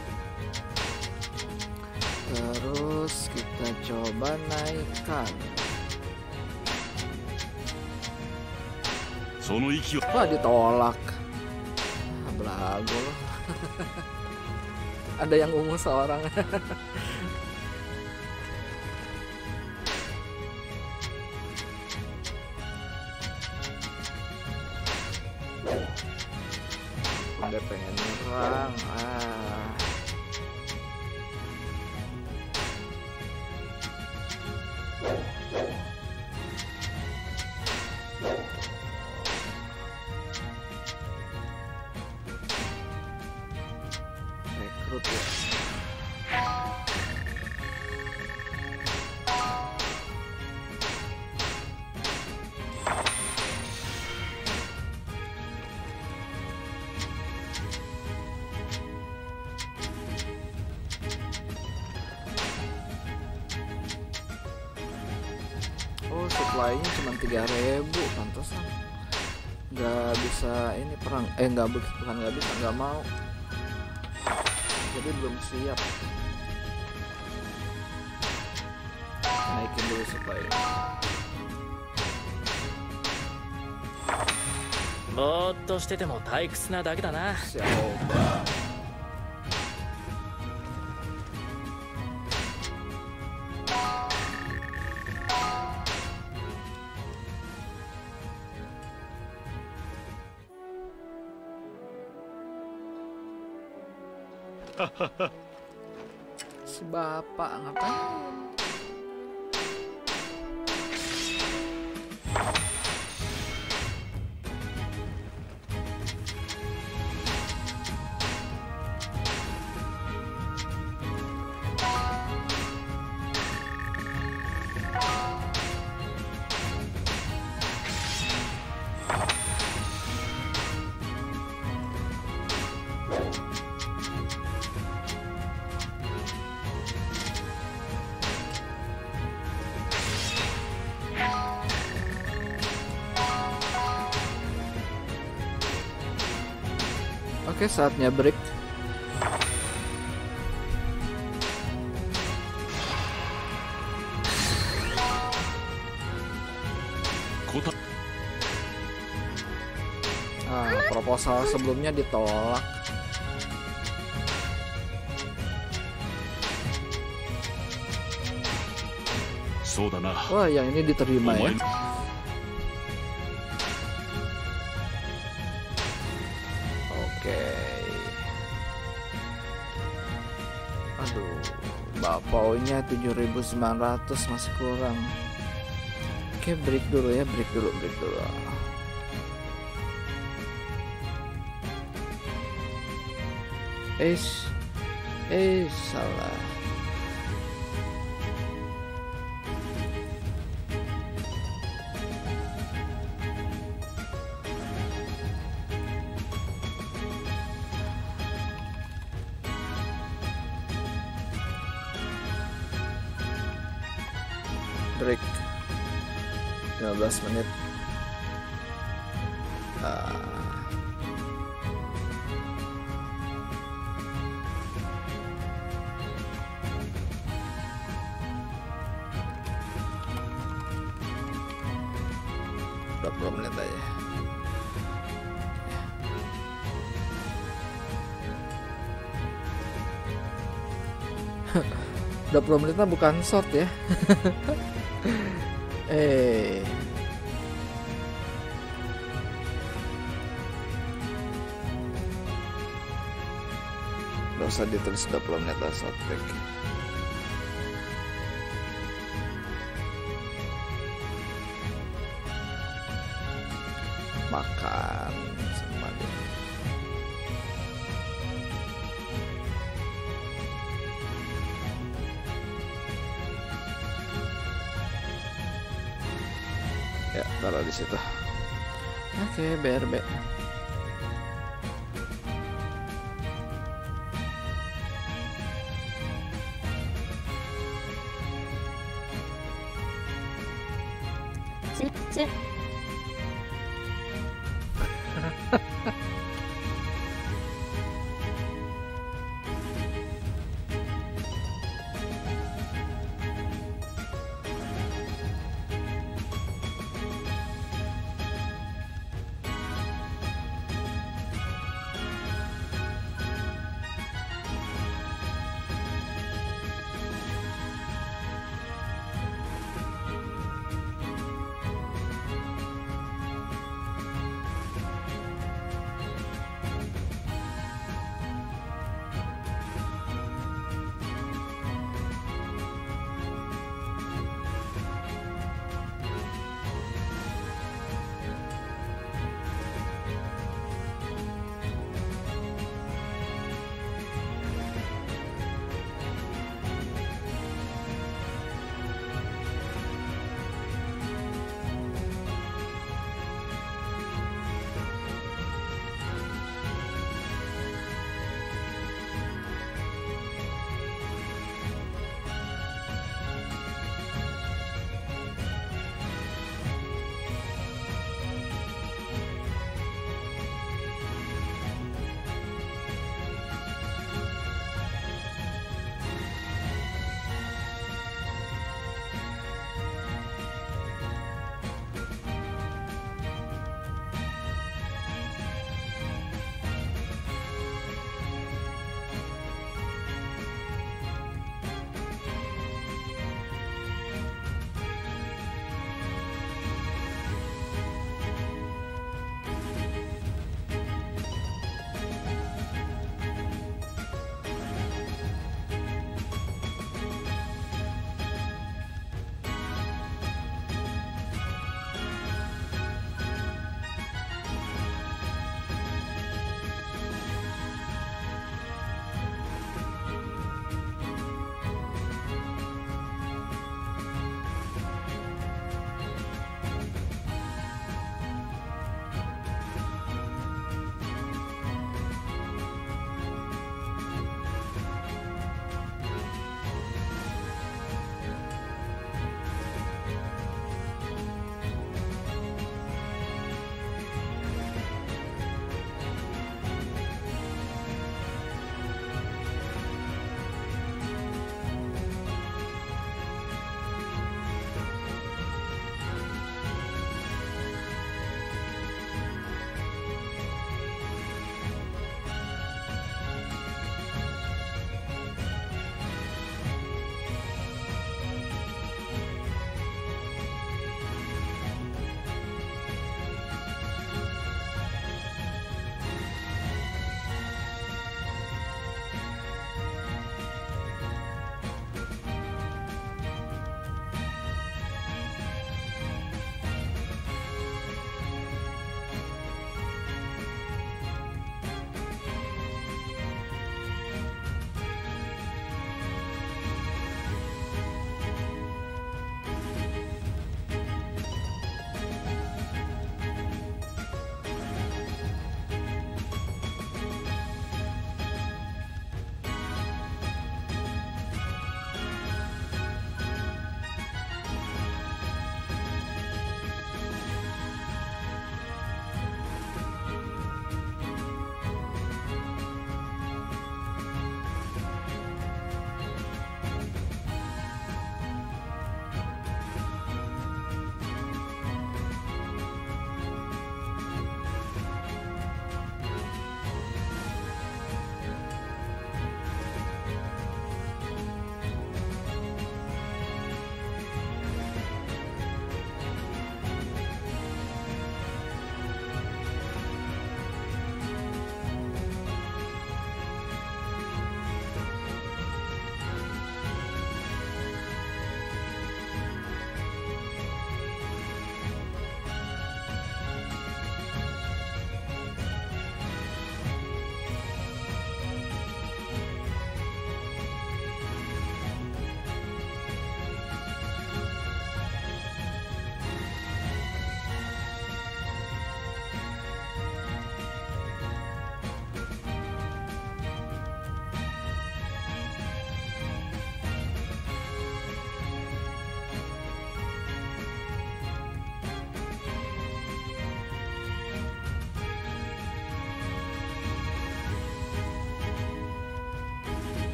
Terus kita coba naikkan. Wah, ditolak. Belagu loh. Ada yang ungu seorang. Udah pengen nyerang. Ah. Rekrut ya. Oh, supply-nya cuma tiga ribu, pantesan nggak bisa ini perang. Eh, nggak bukan nggak bisa, nggak mau. Jadi belum siap. Naikin dulu supply. ぼーっとしてても退屈なだけだな。 Si bapak ngapain? Oke, saatnya break. Ah, proposal sebelumnya ditolak. Wah, yang ini diterima ya. Aduh, bapaunya tujuh ribu sembilan ratus masih kurang. Oke, break dulu ya, break dulu, break dulu. Eh, eh salah. Break lima belas menit. Ah. dua puluh menit aja. dua puluh menitnya bukan short ya. Eh, nggak usah ditulis dua puluh menit short break. Makan semuanya. Ya, taruh di situ. Oke, B R B. Sip, sip.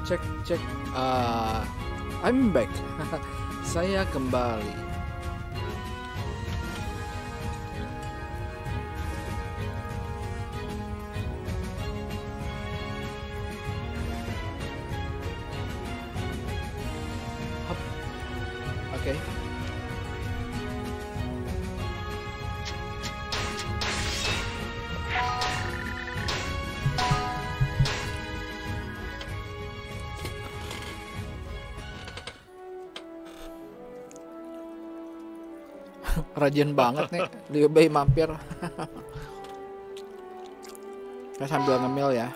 Cek cek. Uh, I'm back. Saya kembali. Oke. Okay. Rajin banget nih Liu Bei mampir. Saya sambil ngemil ya.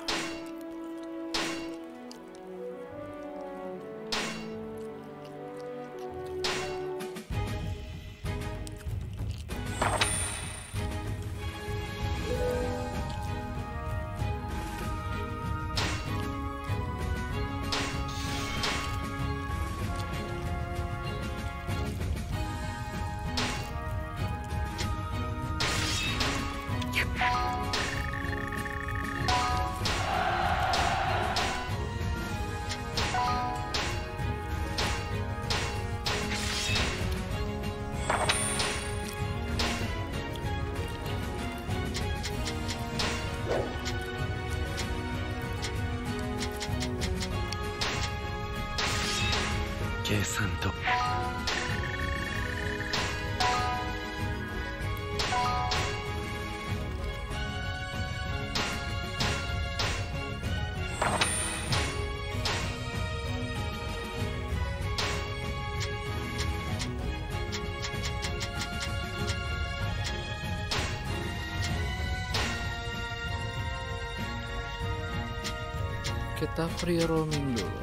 Kita free roaming dulu.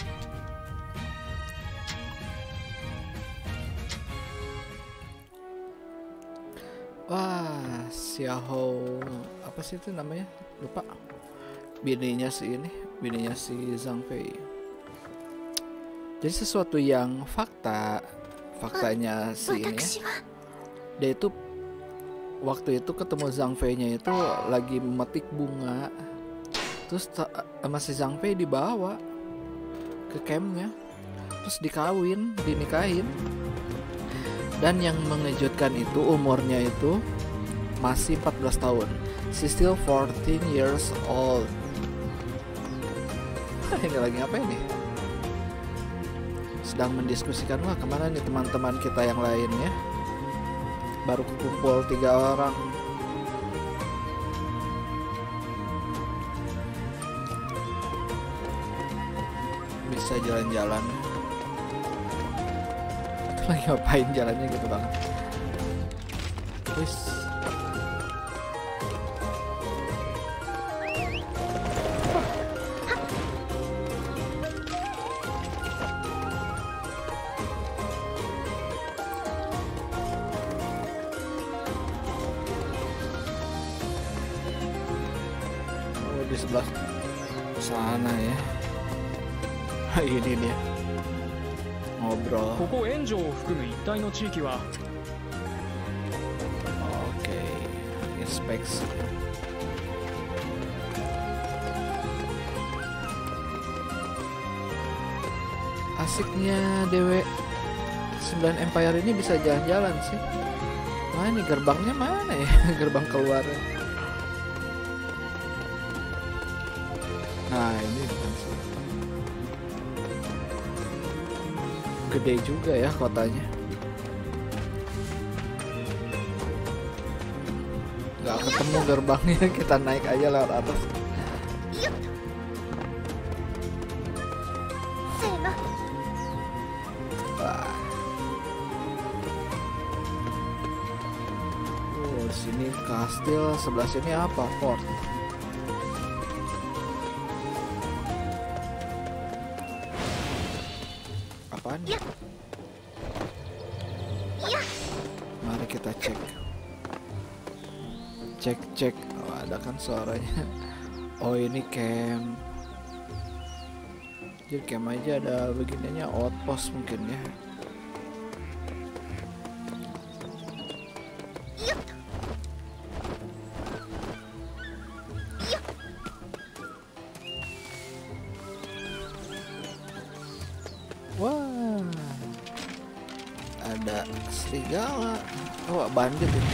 Wah, Xiaohou apa sih itu namanya? Lupa. Bininya si ini, bininya si Zhang Fei. Jadi sesuatu yang fakta, faktanya si ini ya. Dia itu waktu itu ketemu Zhang Fei-nya itu lagi memetik bunga. Terus sama si Zhang Fei dibawa ke campnya, terus dikawin, dinikahin. Dan yang mengejutkan itu umurnya itu masih empat belas tahun. She's still fourteen years old. Ini lagi ngapain nih? Sedang mendiskusikan, wah kemana nih teman-teman kita yang lainnya? Baru kumpul tiga orang. Bisa jalan-jalan. Itu lagi ngapain jalannya gitu banget. Terus oh, di sebelah sana ya. Ini dia ngobrol. Oke, inspeksi. Asiknya D W sembilan Empire ini bisa jalan-jalan sih. Mana nih gerbangnya, mana ya? Gerbang keluar. Nah ini kan sih. Gede juga ya kotanya. Gak ketemu gerbangnya, kita naik aja lewat atas. Wah. Oh, sini kastil, sebelah sini apa? Fort. Apaan? Mari kita cek. Cek cek. Oh, ada kan suaranya. Oh ini camp. Jadi camp aja ada begininya, outpost mungkin ya. serigala. Oh, bandit ini.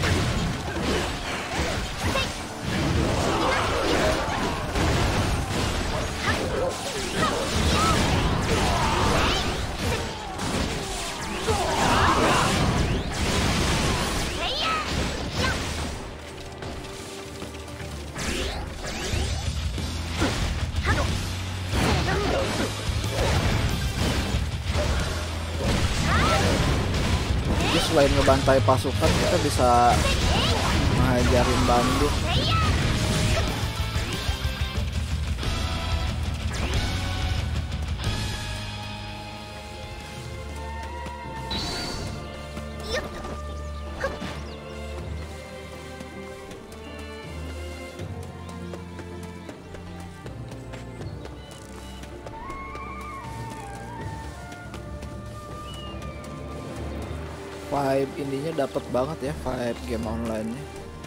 Selain ngebantai pasukan, kita bisa ngajarin bandit. Vibe indinya dapat banget ya, vibe game online-nya.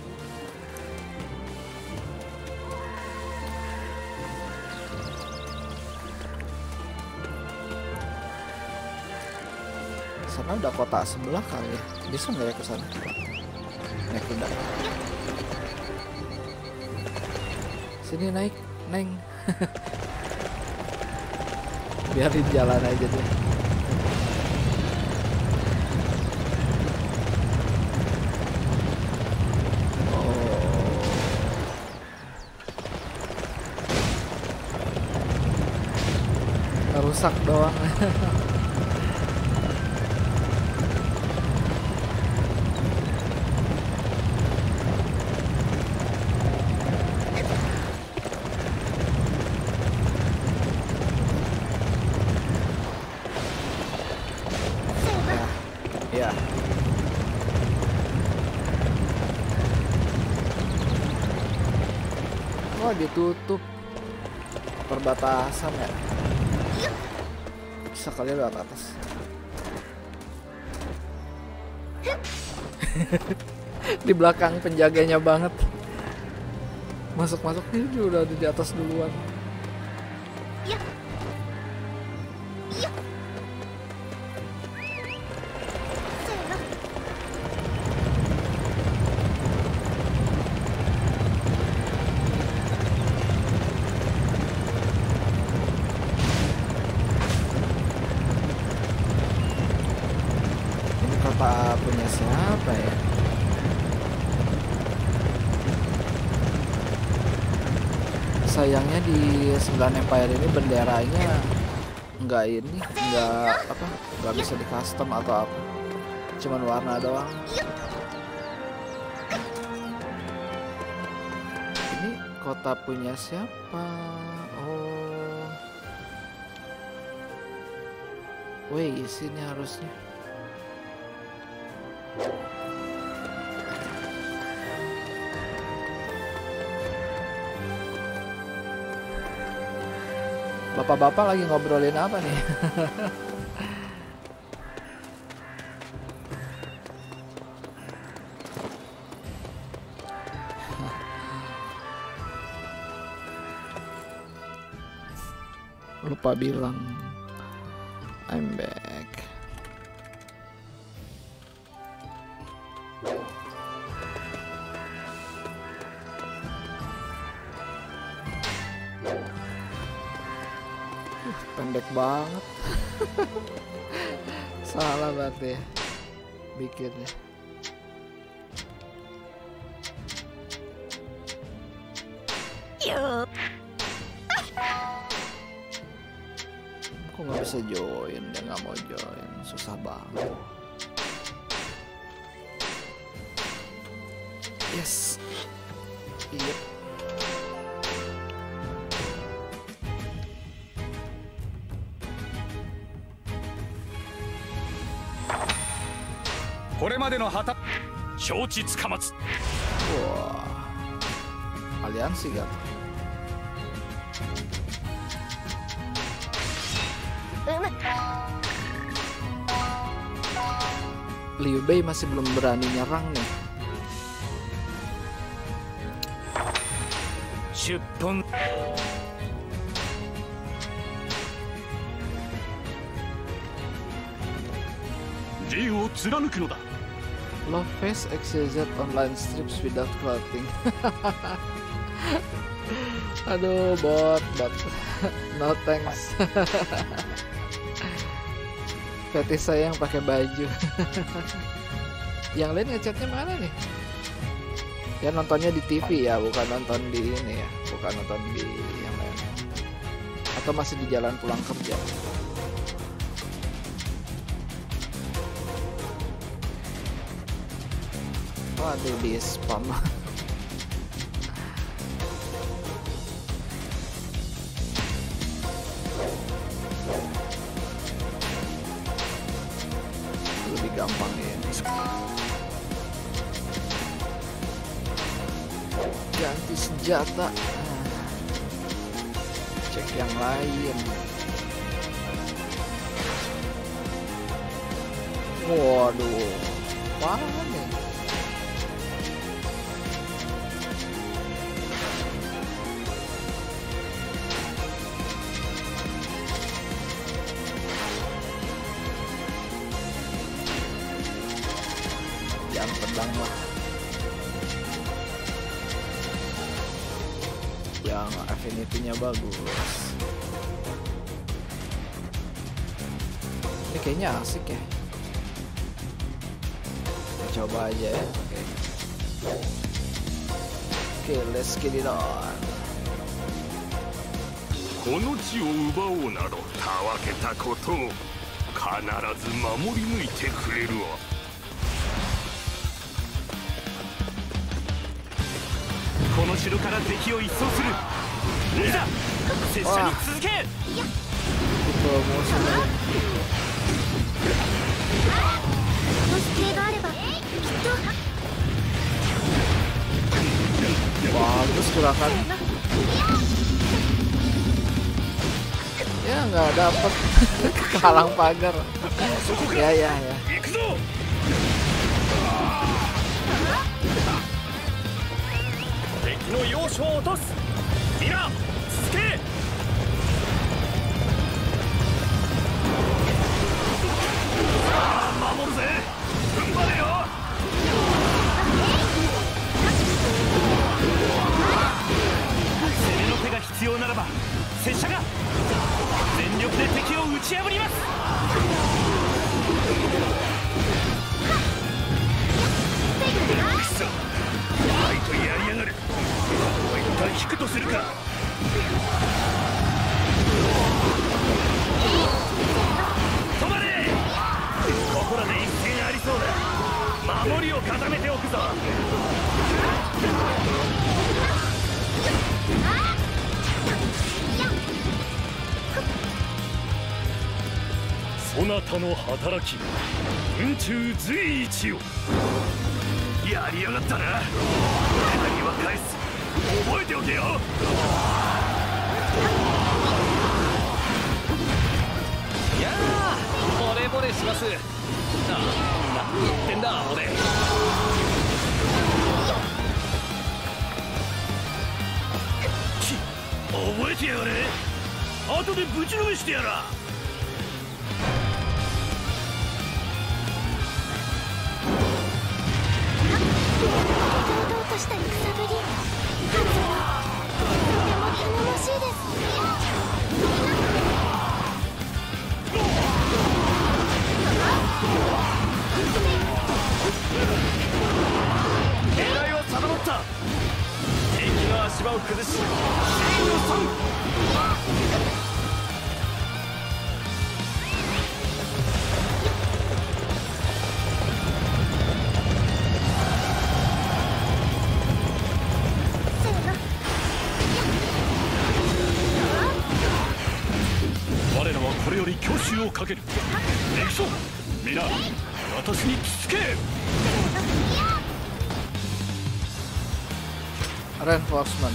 Sana udah kota sebelah kali ya, bisa nggak ya ke sana? Naik kuda. Sini naik, Neng. Biarin jalan aja deh. Rusak doang. Ya. Oh, ditutup perbatasan ya. Bisa kali lewat atas. Di belakang penjaganya banget. Masuk-masuk ini udah di atas duluan. Punya siapa ya? Sayangnya di sembilan Empire ini benderanya nggak ini, nggak apa, nggak bisa di custom atau apa, cuman warna doang. Ini kota punya siapa? Oh, wih, sini harusnya. Bapak-bapak lagi ngobrolin apa nih? Lupa bilang I'm back. Pendek banget. Salah banget ya bikinnya. Kok nggak bisa join? Dia nggak mau join, susah banget. Yes. Iya. Wah, aliansi kan? Liu Bei masih belum berani nyerang nih. Shupon. Jを貫くのだ。 Love face exit online strips without clothing. Aduh, bot, bot. No thanks. Fetis saya yang pakai baju. Yang lain ngechatnya mana nih? Ya nontonnya di T V ya, bukan nonton di ini ya, bukan nonton di yang lain. Atau masih di jalan pulang kerja. Waduh, di spam. Lebih gampang ya. Ganti senjata. Cek yang lain. Waduh, mana nih? Jangan pedang lah. Yang affinity-nya bagus. Ini kayaknya asik ya. Kita coba aja ya. Oke. Oke, let's get it on. この地を奪おうなどたわけたことを必ず守り抜いてくれるわ。 この城から敵を一掃する。いざ拙者に続け。 この姿勢があればきっと。 Bagus gerakan. Ya nggak dapet. Kalang pagar. Ya ya ya. 敵の要所を落とす。皆続け。守るぜ。踏ん張れよ。攻めの手が必要ならば拙者が全力で敵を打ち破ります。くそ、ファイトやりやがる。一旦引くとするか。止まれ。ここらで一戦ありそうだ。守りを固めておくぞ。そなたの働き、雲中随一よ。やりやがったな。俺らには返す。覚えておけよ。いやあ、惚れ惚れします。あ、何言ってんだ俺。き、覚えてやがれ。後でぶちのめしてやら。 堂々とした戦ぶり、とても頼もしいです。 狙いは定まった。敵の足場を崩し、制御さん。我らはこれより強襲をかける。行くぞ皆、私につけ。 Reinforcement.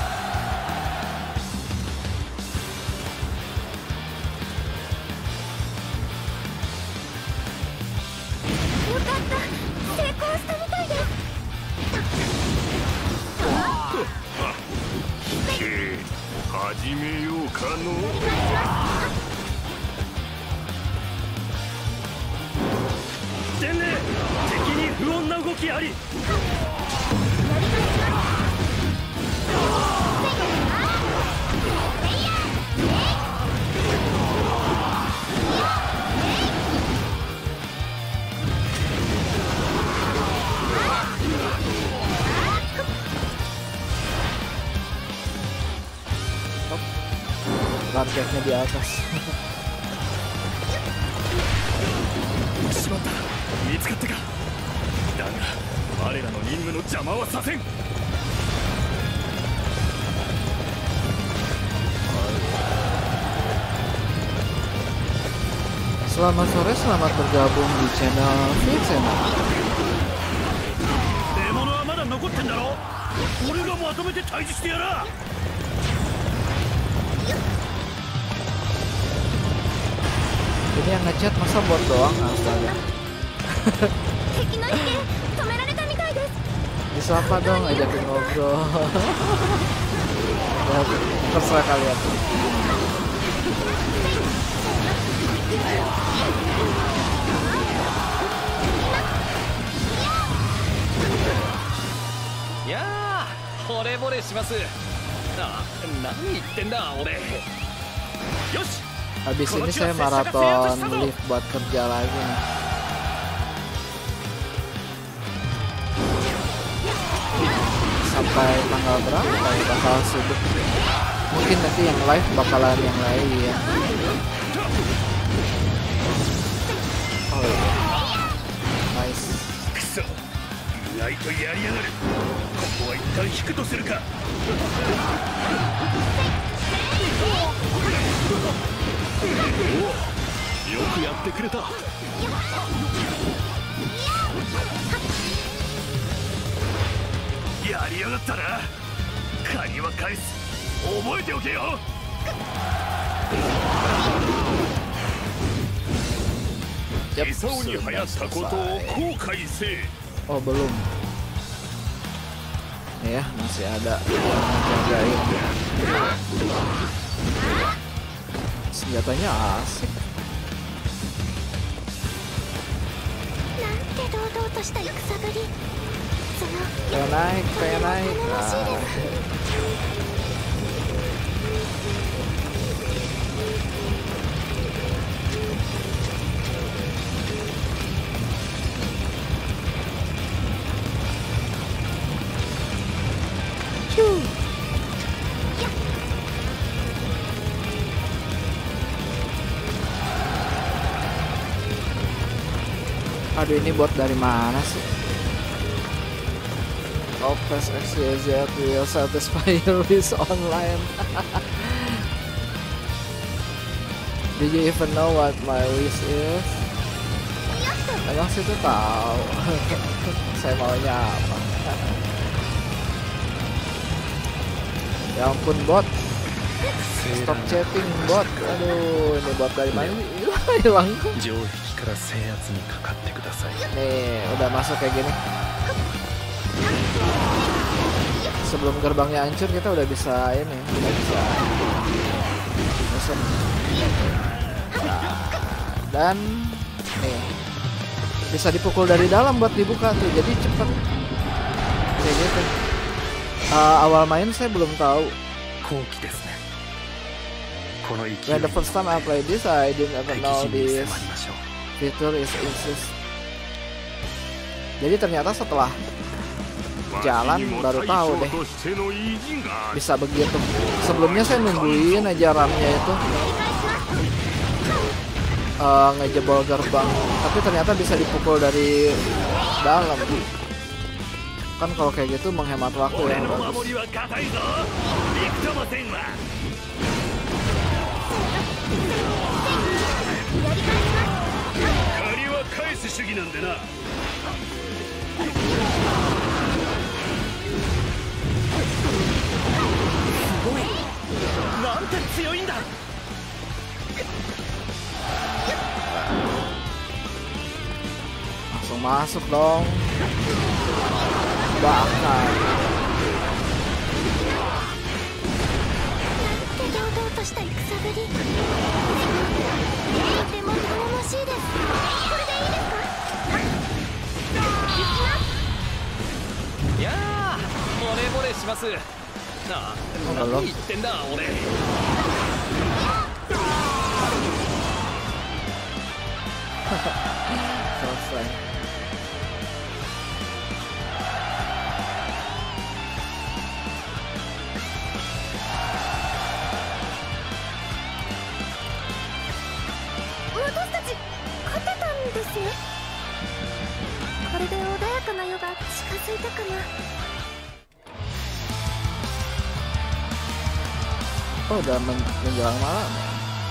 Oke, 始めようかの。 伝令、敵に不穏なな動きあり。 Targetnya di atas. しまった、見つかったか。だが我らの任務の邪魔はさせん。 Selamat sore, selamat bergabung di channel VXSENNA. 獲物はまだ残ってんだろ。俺がまとめて退治してやら。 Ini yang ngechat masa bot doang, astaga. Disapa dong, ajakin ngobrol. Ya, terserah kalian. Ya, 惚れ惚れします。あ、何言ってんだ俺。よし。 Habis ini saya maraton lift buat kerja lagi nih. Sampai tanggal berapa ya bakal sibuk. Mungkin nanti yang live bakalan yang lain ya. Oh iya. Nice. 意外とやりやがる。ここは一旦引くとするか。 よくやってくれた。やりやがったな。借りは返す。覚えておけよ。餌に流行ったことを後悔せえ。 Oh belum. Ya masih ada yang jagain. Senjatanya asik. Kayak naik, kayak naik. Nah. Aduh, ini bot dari mana sih? Opus X Y Z will satisfy your wish online. Did you even know what my wish is? Emang situ tahu saya maunya apa? Ya ampun bot, stop chatting bot. Aduh, ini bot dari mana? Hilang. Nih, udah masuk kayak gini. Sebelum gerbangnya hancur kita udah bisa ini, udah bisa musuh. Nah, dan nih bisa dipukul dari dalam buat dibuka tuh, jadi cepet kayak gitu. Uh, awal main saya belum tahu. When the first time I played this, I didn't ever know this feature is exist. Jadi ternyata setelah jalan baru tahu deh bisa begitu. Sebelumnya saya nungguin aja ramnya itu uh, ngejebol gerbang, tapi ternyata bisa dipukul dari dalam. Kan kalau kayak gitu menghemat waktu ya. Bagus. Langsung masuk dong. Bakar. します。なあ、何言ってんだ俺。 Selesai. Oh, udah men menjelang malam ya.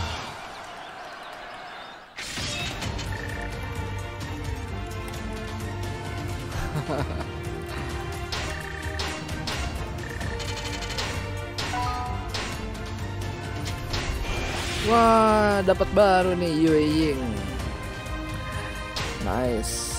Wah, dapat baru nih Yue Ying. Nice.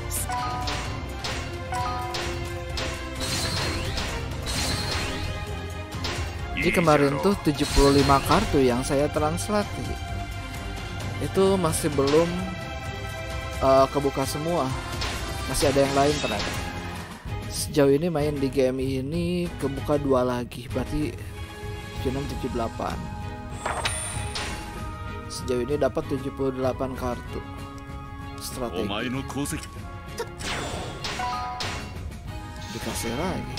Jadi kemarin tuh tujuh puluh lima kartu yang saya translate itu masih belum uh, kebuka semua. Masih ada yang lain ternyata. Sejauh ini main di game ini kebuka dua lagi, berarti tujuh enam tujuh delapan. Sejauh ini dapat tujuh puluh delapan kartu strategi. Dikasih lagi.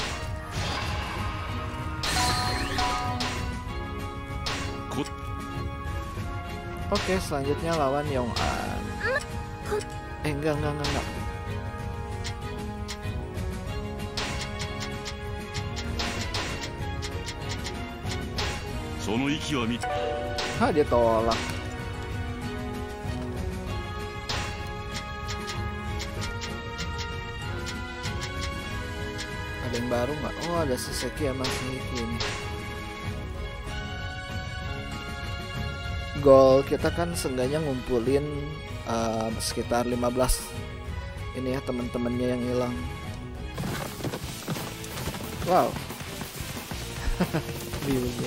Oke, selanjutnya lawan Yong'an. Eh, enggak, enggak, enggak, enggak. Hah, dia tolak. Ada yang baru nggak? Oh, ada Shiseki sama Shiseki ini. Goal kita kan seenggaknya ngumpulin uh, sekitar lima belas ini ya teman-temannya yang hilang. Wow. Biunya.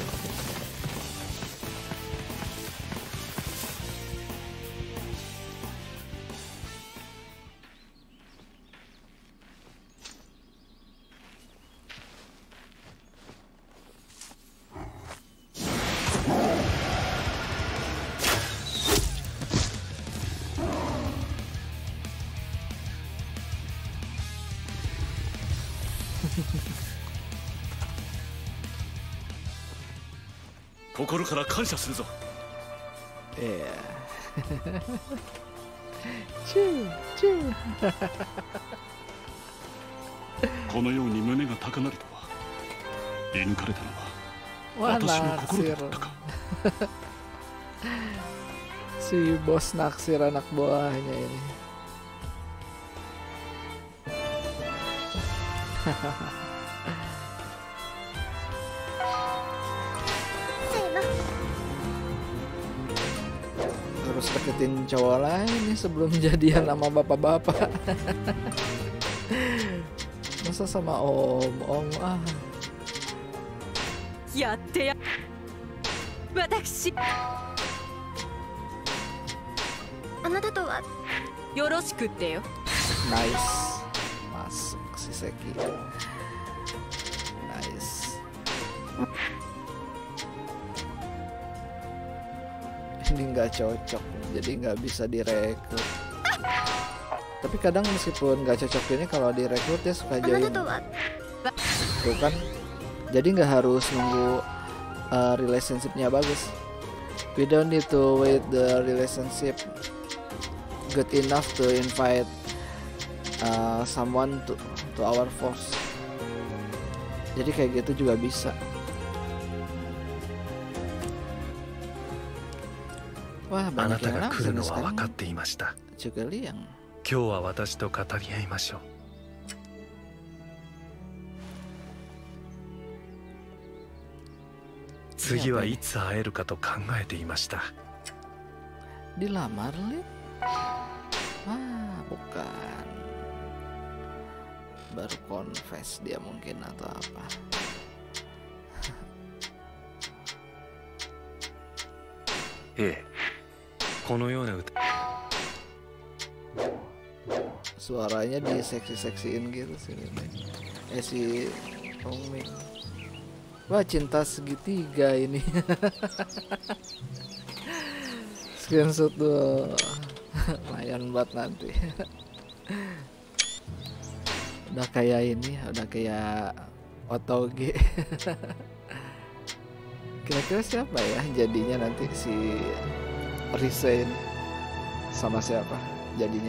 Iya. Cu, cu. Wah, naksir. Si bos naksir anak buahnya ini. Harus deketin cowok lain nih sebelum jadian sama bapak-bapak. Masa sama om-om ah. Yatte ya. Watashi. Anata to wa yoroshiku te yo. Nice. Masuk Shiseki. Nice. Ini nggak cocok, jadi nggak bisa direkrut. Tapi kadang meskipun nggak cocok ini kalau direkrut ya suka join. Tuh kan, jadi nggak harus nunggu uh, relationshipnya bagus. We don't need to wait the relationship good enough to invite uh, someone to to our force. Jadi kayak gitu juga bisa. Wah, banyak yang langsung sekarang juga liang. Dilamar, Lin? Ah, bukan. Baru confess dia mungkin atau apa. Eh. Suaranya diseksi-seksiin gitu sih. Eh si Komik. Wah, cinta segitiga ini. Screenshot tuh. Lumayan buat nanti. Udah kayak ini, udah kayak Otoge. Kira-kira siapa ya jadinya nanti si Resign sama siapa jadinya?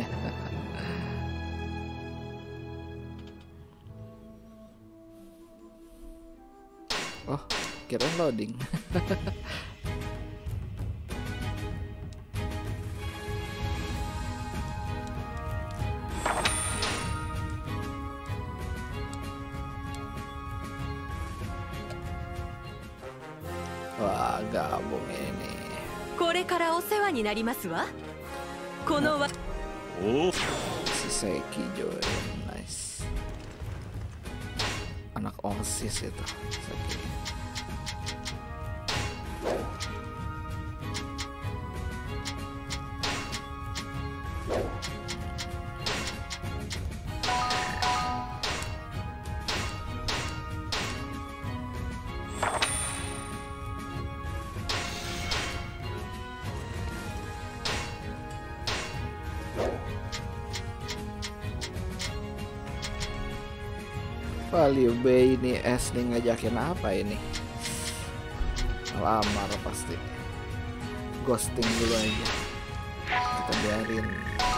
Oh, kirain loading. Wah, gabung ini. これからお世話になりますわ。このわ。 お。 Si Seki join, nice. Anak OSIS itu. Seki. Liu Bei ini es nih ngajakin apa ini? Lamar pasti. Ghosting dulu aja. Kita biarin.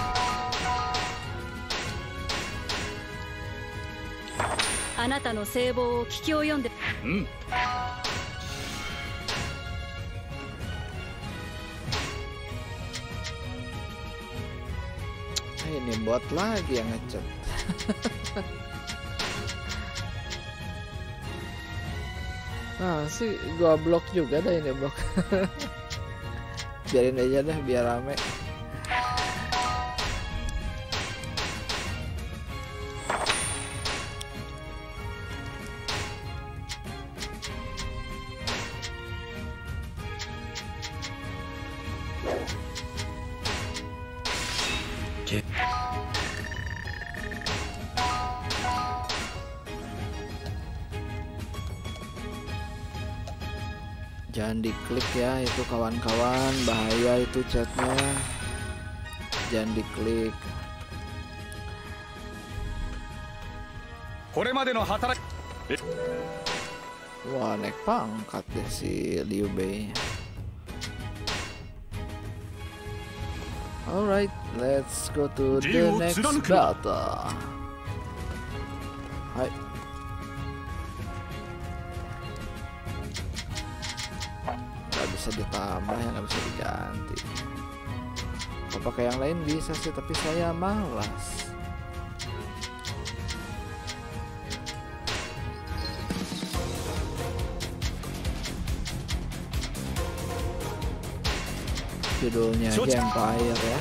Anata no seibou o kiki o yonde. Hmm. Ini bot lagi yang ngechat. Nah sih gua blok juga dah ini blok. Biarin aja dah biar rame. Jangan diklik ya itu kawan-kawan, bahaya itu chatnya. Jangan diklik. Wah, naik pangkat deh si Liu Bei. Alright, let's go to the next battle. Hai. Bisa ditambah ya, nggak bisa diganti. Kalau pakai yang lain bisa sih, tapi saya malas. Judulnya Empire ya.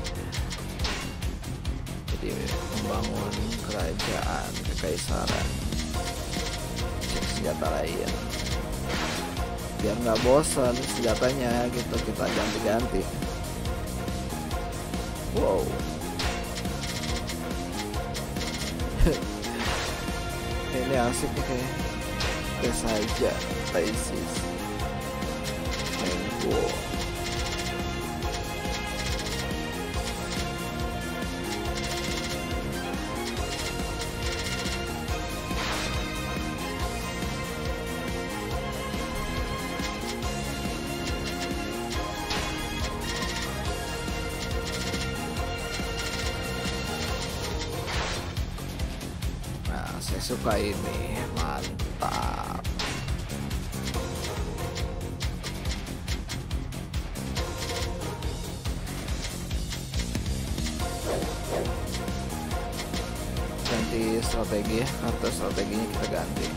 Jadi membangun kerajaan kekaisaran. Cek senjata lain. Biar nggak bosan senjatanya gitu, kita ganti-ganti. Wow. Ini asik nih kayak. Oke saja, Isis. Wow. Suka ini, mantap. Ganti strategi ya, kartu strateginya kita ganti.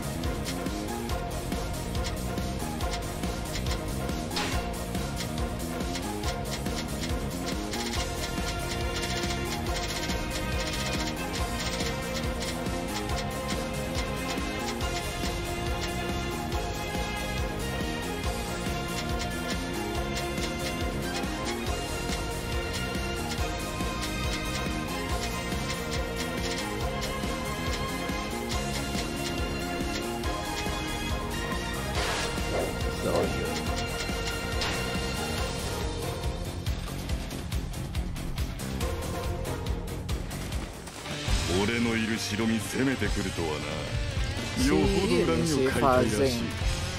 どういう俺のいる城に攻めてくるとはな。よほど恨みを買いたいらしい。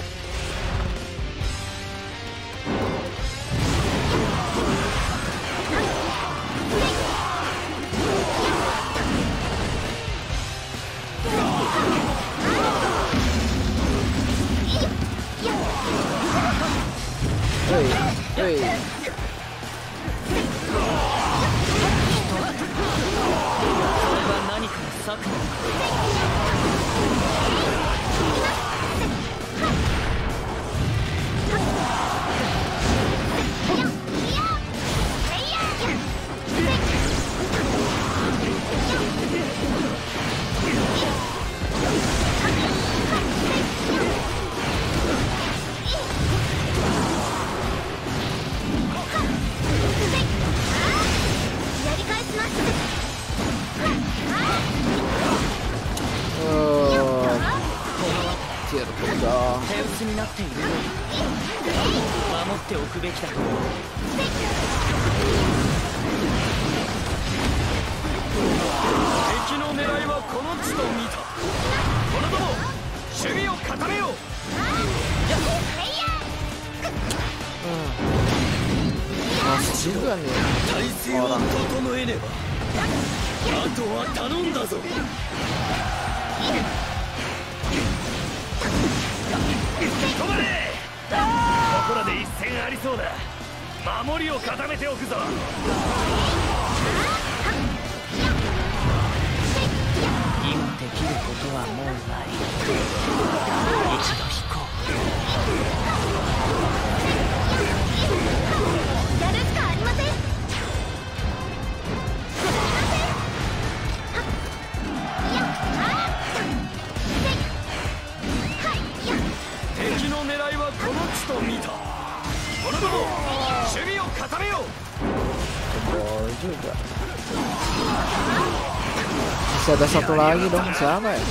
Masih ada satu lagi dong, siapa ya?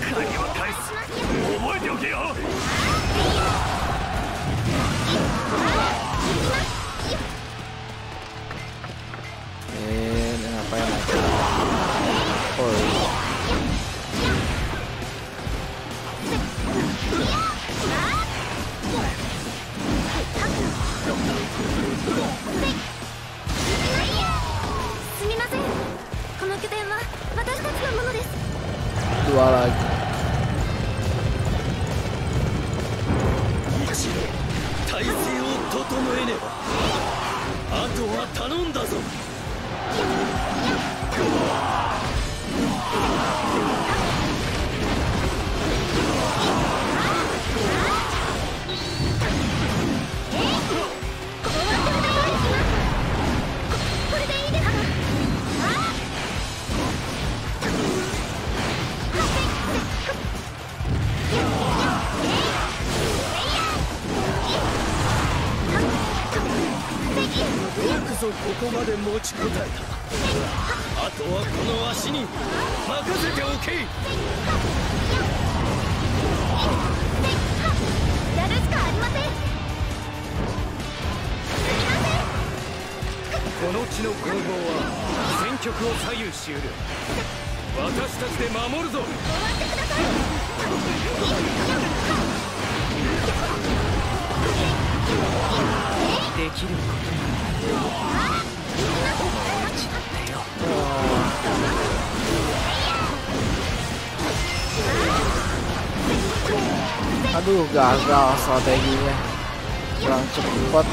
Eh, ini ngapain lagi? Oh, iya. Dua lagi. ここまで持ちこたえた。あとはこの足に任せておけ。 やるしかありません。 この地の攻防は戦局を左右しうる。私たちで守るぞ。終わってください。できることなら Aduh, gagal strateginya, kurang cepat.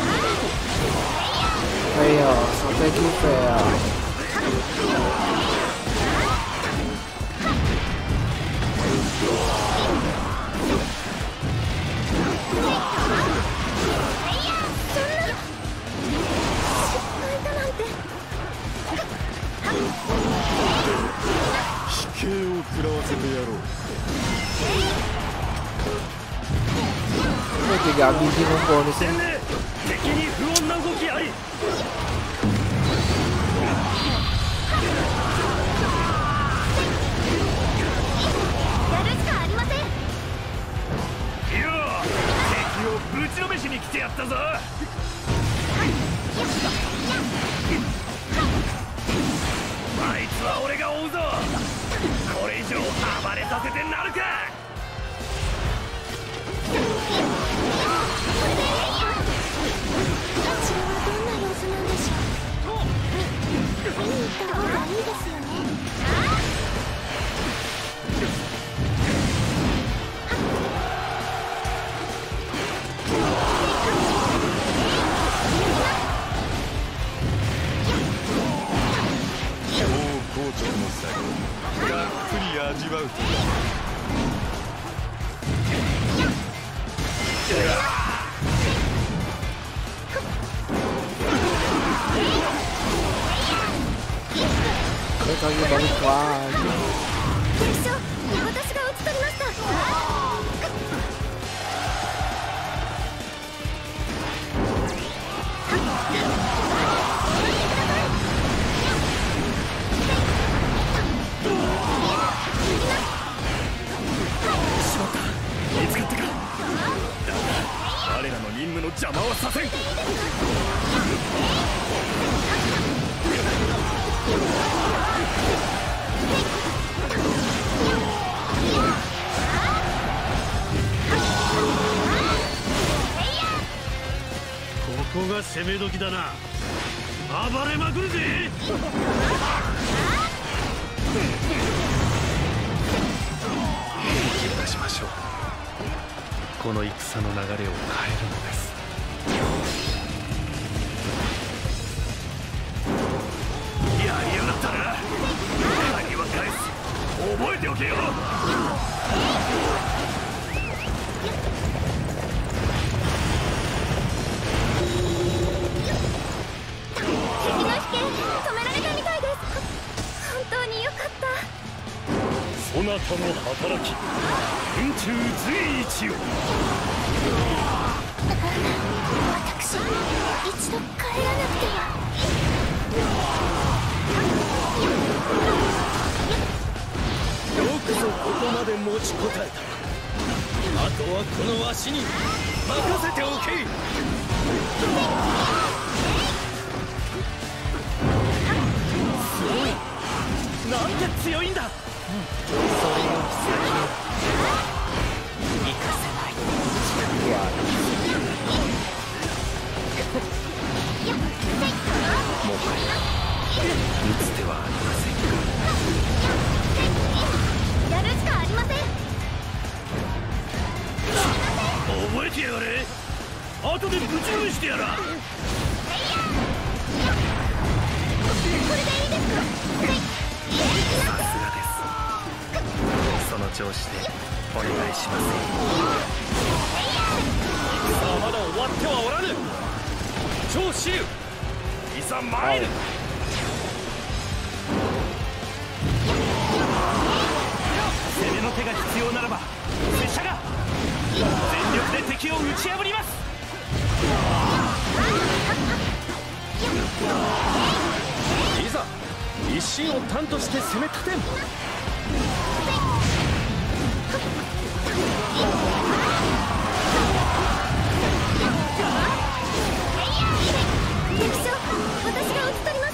Fail, strategi fail. Tiga biji ngumpul di sini. に来てやったぞ。あいつは俺が追うぞ。これ以上暴れさせてなるか。 こちらはどんな様子なんでしょう。見に行った方がいいですよね。 超硬直の差がっつり味わうと Mereka lagi balik lagi. 私が打ち取りました。 我らの任務の邪魔はさせん。 ここが攻め時だな。暴れまくるぜ。 引き出しましょう。この戦の流れを変えるのです。 やりやがったな。鍵は返す。覚えておけよ。 敵の飛剣止められたみたいです。本当によかった。 そなたの働き、宇宙随一よ。 私、一度帰らなくては。 よくぞここまで持ちこたえた。あとはこのわしに任せておけ。すごい。なんて強いんだ。それより先を行かせない。 もはや打つ手はありませんか。 やるしかありません。 覚えてやがれ。後でぶちのめしてやら。 これでいいですか。 さすがです。その調子でお願いします。 戦はまだ終わってはおらぬ。超支流、いざ参る。攻めの手が必要ならば拙者が全力で敵を打ち破ります。いざ一心を担として攻め立てん。 敵将、私が打ち取りました。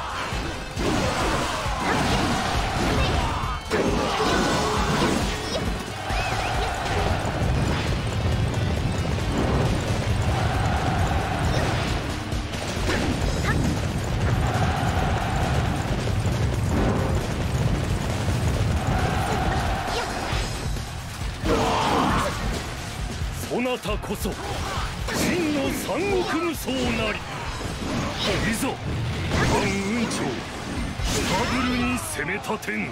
そなたこそ真の三国無双なり。いざ万雲長スタブルに攻め立てん。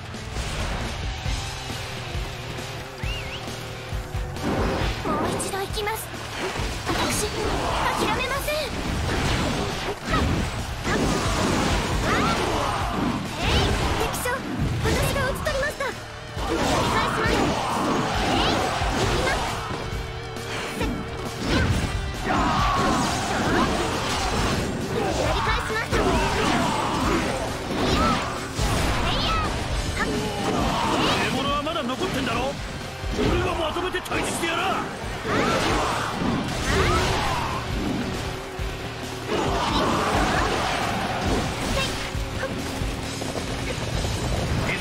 もう一度行きます。私、諦めません。敵将、私が打ち取りました。お願いします。 獲物はまだ残ってんだろ。俺がまとめて退治してやら。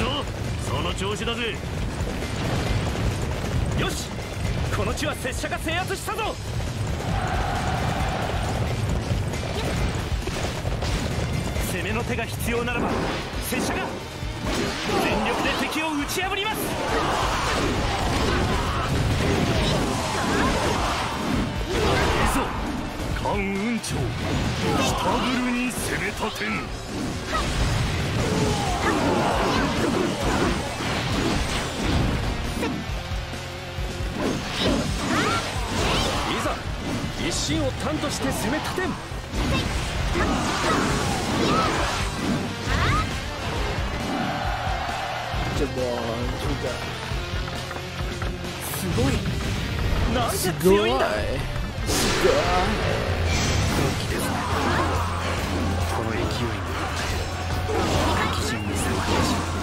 ぞ、その調子だぜ。よし、この地は拙者が制圧したぞ。攻めの手が必要ならば拙者が全力で敵を打ち破ります。いざ関雲長北ブルに攻め立てん。いざ一心を端として攻め立てん。 Jebol juga. すごい。なんて強いんだ。 すごい。 狂気ですね。この勢いによって敵陣に迫りましょう。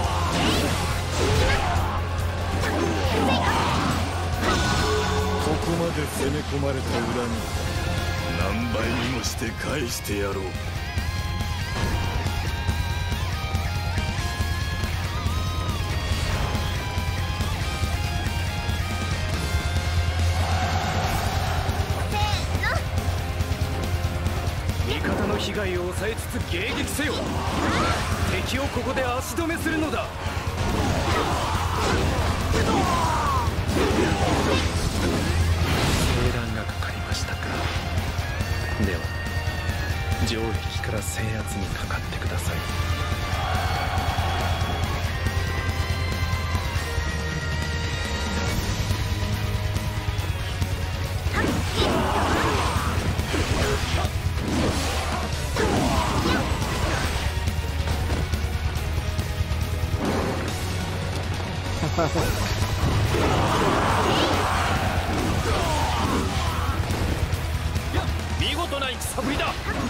ここまで攻め込まれた恨み何倍にもして返してやろう。 被害を抑えつつ迎撃せよ。敵をここで足止めするのだ。 静乱がかかりましたか。では城壁から制圧にかかってください。 見事な戦ぶりだ。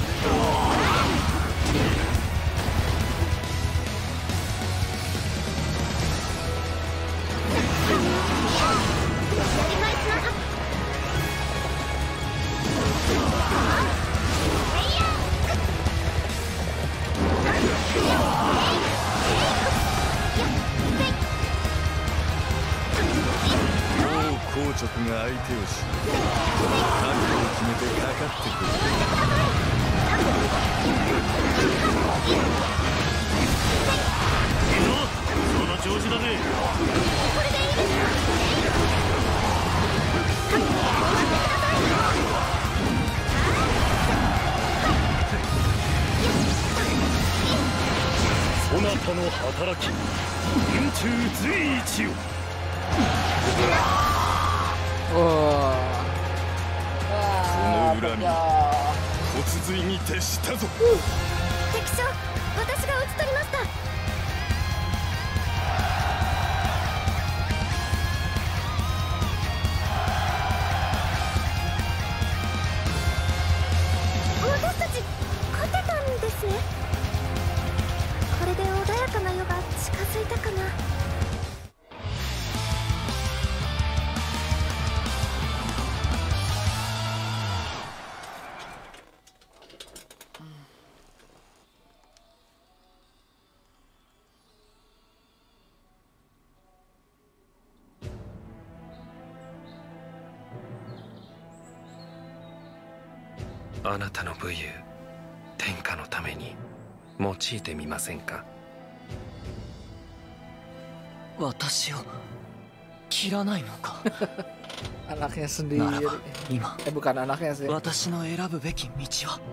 硬直が相手をし、タッグを決めてかかってくる。 いいぞ、その調子だぜ。これでいいですか。そなたの働き、宇宙随一よ。 この恨み骨髄に徹したぞ。 敵将、私が討ち取りました。私たち勝てたんですね。これで穏やかな夜が近づいたかな。 あなたの武勇、天下のために用いてみませんか。 私を切らないのか。 Anaknya sendiri. ならば今、 Eh bukan anaknya sih. 私の選ぶべき道は。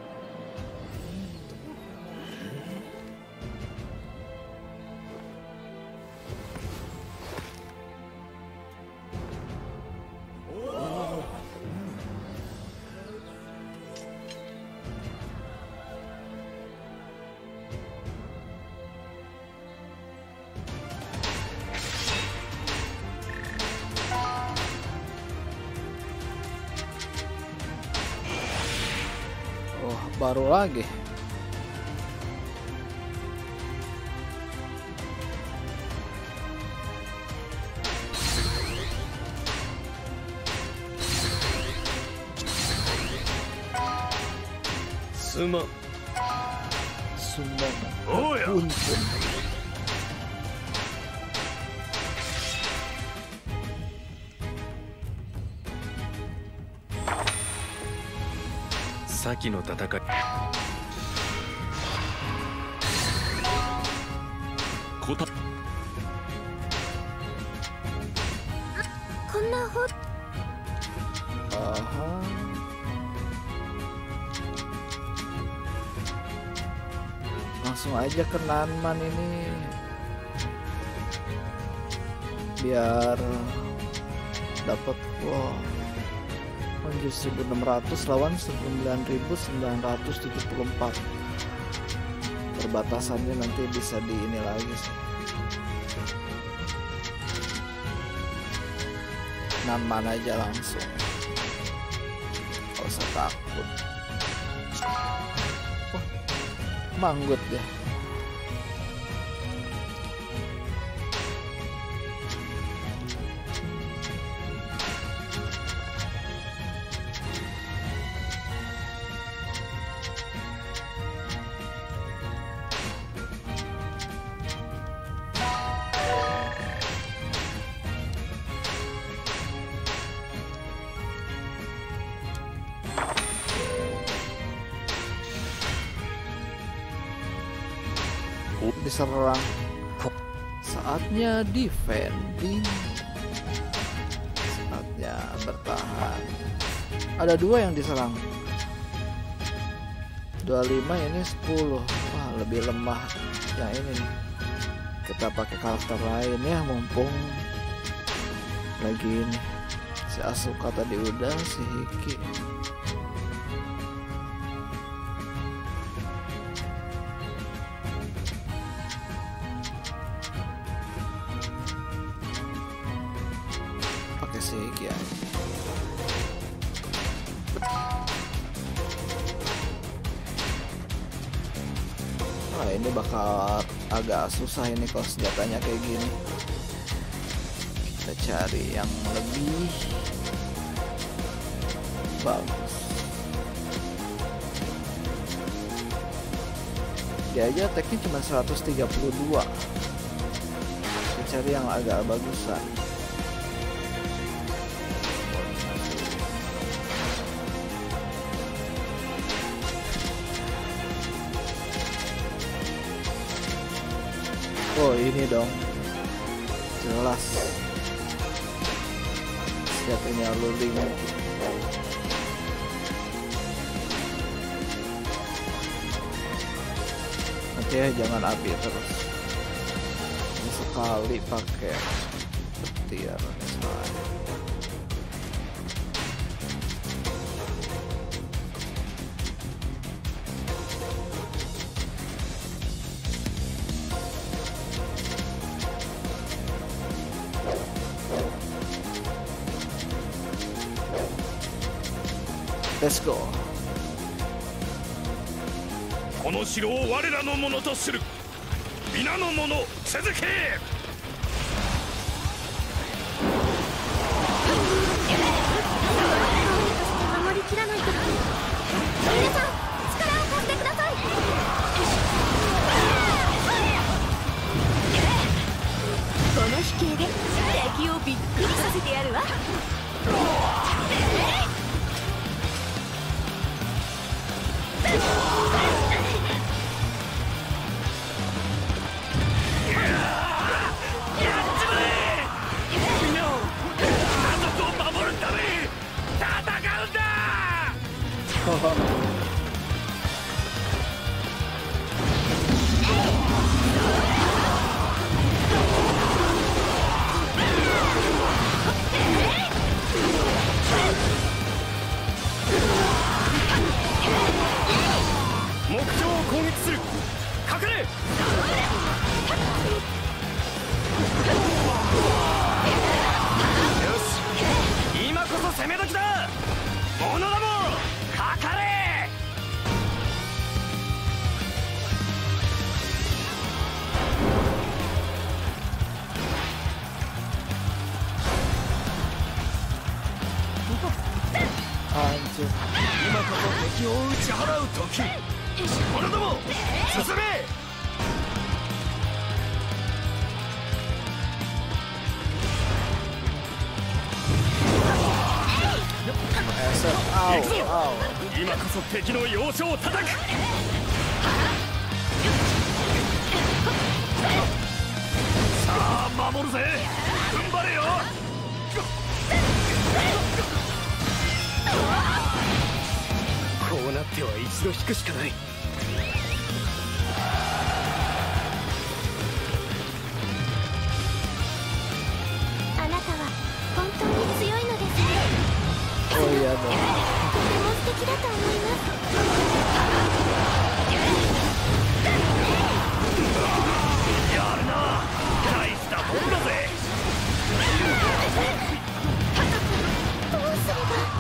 Baru lagi. Suma. Suma. Oh ya. 先の戦い。こた。 こんなほ。 Aha. Langsung aja ke Nanman ini biar dapat wow seribu enam ratus lawan sembilan ribu sembilan ratus tujuh puluh empat. Perbatasannya nanti bisa di ini lagi sih. Nanman aja langsung, gak usah takut. Oh, manggut deh. Diserang, saatnya defending, saatnya bertahan. Ada dua yang diserang, dua puluh lima ini sepuluh. Wah, lebih lemah yang ini nih. Kita pakai karakter lain ya, mumpung lagi ini. Si Asuka tadi udah, si Hiki. Ya. Wah, ini bakal agak susah ini kalau senjatanya kayak gini. Kita cari yang lebih bagus. Dia aja attack-nya cuma seratus tiga puluh dua. Kita cari yang agak bagusan. Oh, ini dong, jelas senjatanya luling. Nanti ya, jangan api terus. Sekali pakai petir misalnya. Let's go. この城を我らのものとする。皆の者続け。 守りきらないと。皆さん、力を貸してください。この飛型で敵をびっくりさせてやるわ。 目標を攻撃する。隠れ。よし、今こそ攻め時だ。者だもかかれ。 Anjir. 今こそ敵を打ち払う時。者ども進め。 S R A 行くぞ。今こそ敵の要所を叩く。さあ守るぜ。踏ん張れよ。 こうなっては一度引くしかない。 あなたは本当に強いのですね。 おいやだ。 とても素敵だと思います。 やるな。大したもんだぜ。 どうすれば。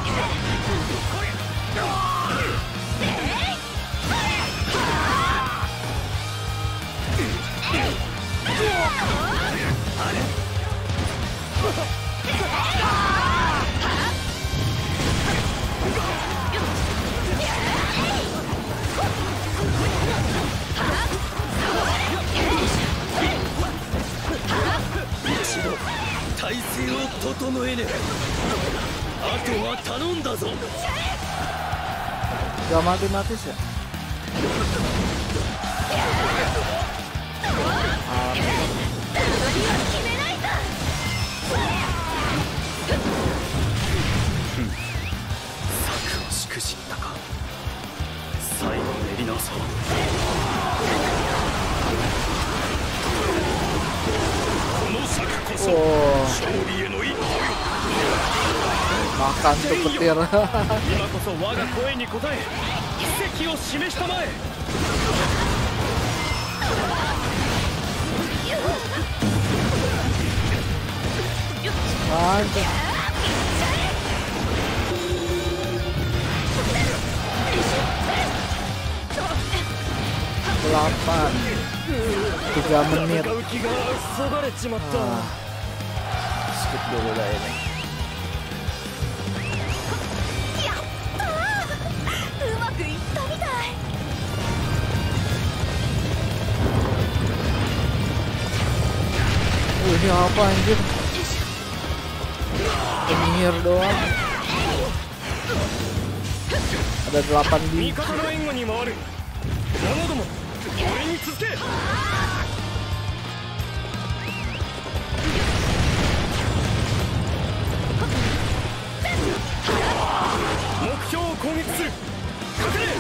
一度体勢を整えねば。あとは頼んだぞ。 Gak mati-mati sih. 策をしくじったか。最後練り直そう。 この策こそ Oh, 勝利への一歩よ。 makan tuh petir. 今こそ我が声に応え奇跡を示したまえ。 Mantap. delapan tiga menit. Ah, skip dulu dah ini. うまくいったみたい。 Uh, ini apa anjir? Penyihir doang. Ada delapan biji. 目標を攻撃する。隠れ。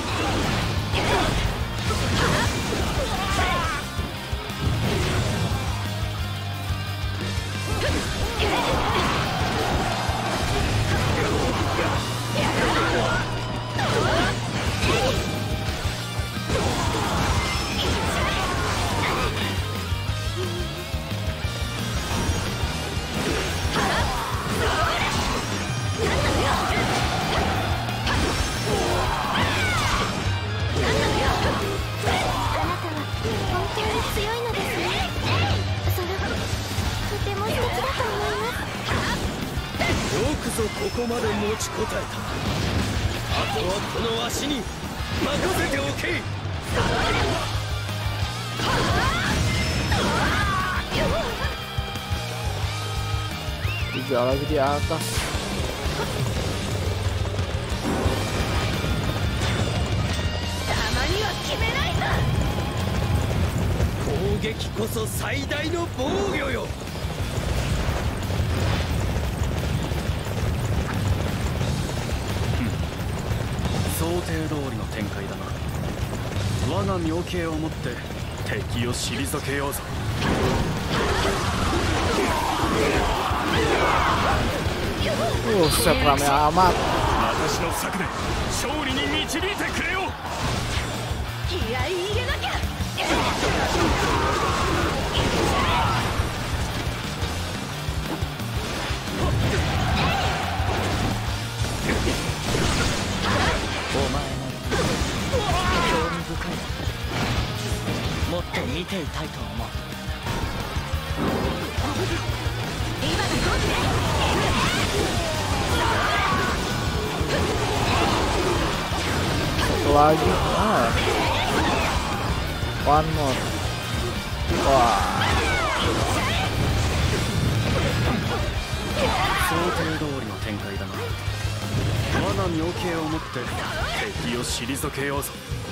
ここまで持ちこたえた。あとはこの足に任せておけ。 Tiga lagi di atas. たまには決めないと。 攻撃こそ最大の防御よ。 想定通りの展開だな。我が妙計をもって敵を退けようぞ。 Uh, set rame amat. 私の策で勝利に導いてくれよ。 気合い入れなきゃ。 もっと見ていたいと思う。 Satu lagi. Ah. One more. Wah. 想定通りの展開だな。 我が妙計をもって敵を退けようぞ。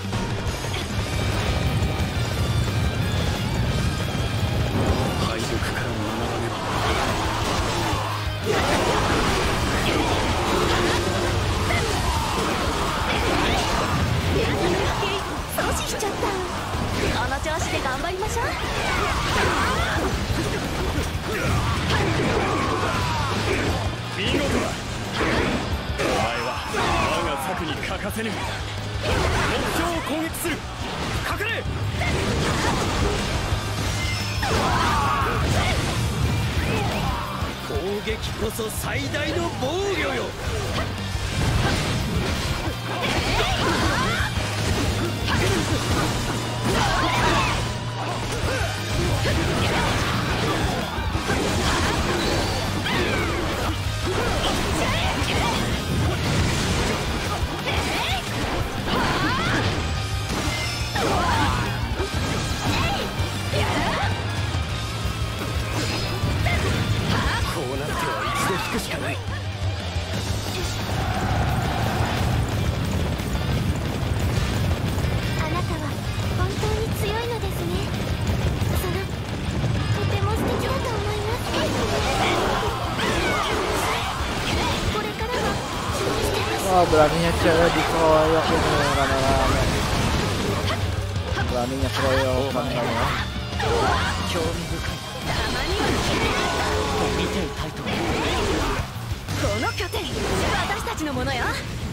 敗北から学ばねば。 阻止しちゃった。この調子で頑張りましょう。 見事だ。お前は我が策に欠かせぬ。目標を攻撃する。かかれ。 攻撃こそ最大の防御よ。こうなっては一度引くしかない。 あなたは本当に強いのですね。そのとても素敵だと思います。これからも気にしてます。 Wah, beraninya cewek dikeroyok ini rame-rame. Beraninya keroyokan kamu ya. 興味深い。見ていたいと。 この拠点私たちのものよ。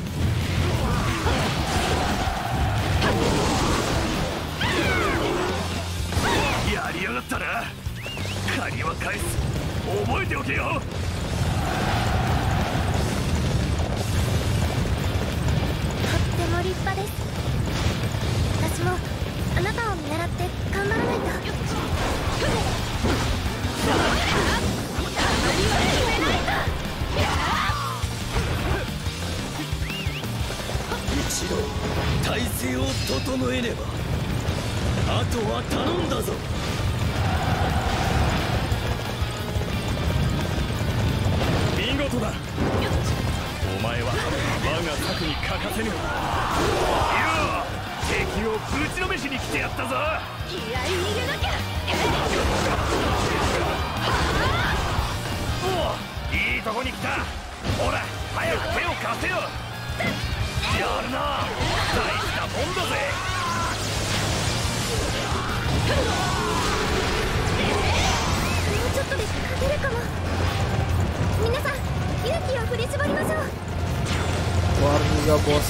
やりやがったな。借りは返す。覚えておけよ。 とっても立派です。私もあなたを見習って頑張らないと。 一度体勢を整えねば、あとは頼んだぞ。 見事だ。お前は我が策に欠かせぬ。よう、敵をぶちのめしに来てやったぞ。 気合い入れなきゃ。 おお、いいとこに来た。ほら早く手を貸せよ。やるな。大したもんだぜ。 もうちょっとで勝てるかも。皆さん勇気を振り絞りましょう。 Warga bos.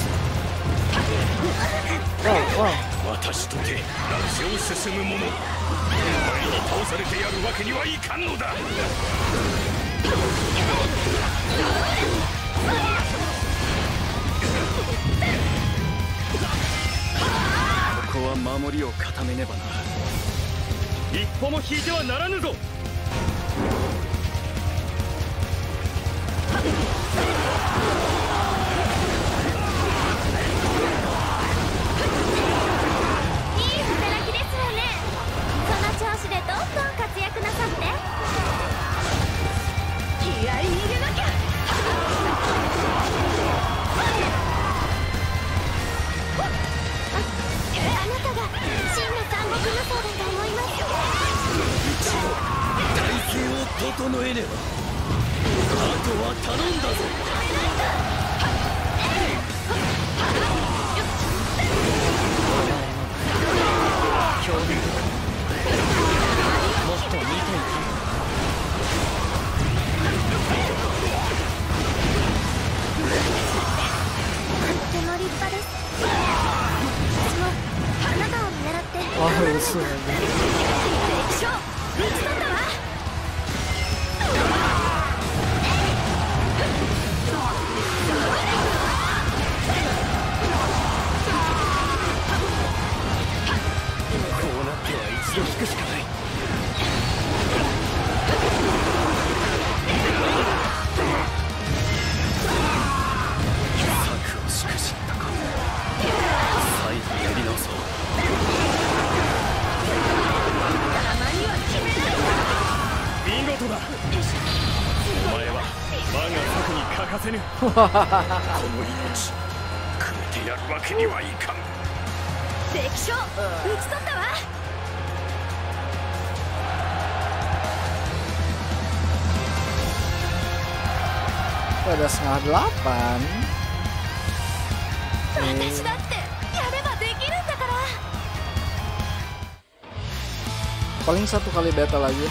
Wow, wow. 私とて楽勝進む者。お前に倒されてやるわけにはいかんのだ。 ここは守りを固めねばな。 一歩も引いてはならぬぞ。 いい働きですわね。その調子でどんどん活躍なさって。 気合い入れなきゃ。 あなたが真の三国無双だと思います。 一度体勢を整えねば、あとは頼んだぞ。 興味深い。もっと見ていたい。 とても立派です。私もあなたを見習って。 Wah, lucu ya. 敵将討ち取ったわ。 こうなっては一度引くしかない。 策をしくじったか。再度やり直そう。 かせぬ。この命くれてやるわけにはいかん。 敵将討ち取ったわ。 Pada setengah delapan. 私だってやればできるんだから。 Paling satu kali beta lagi.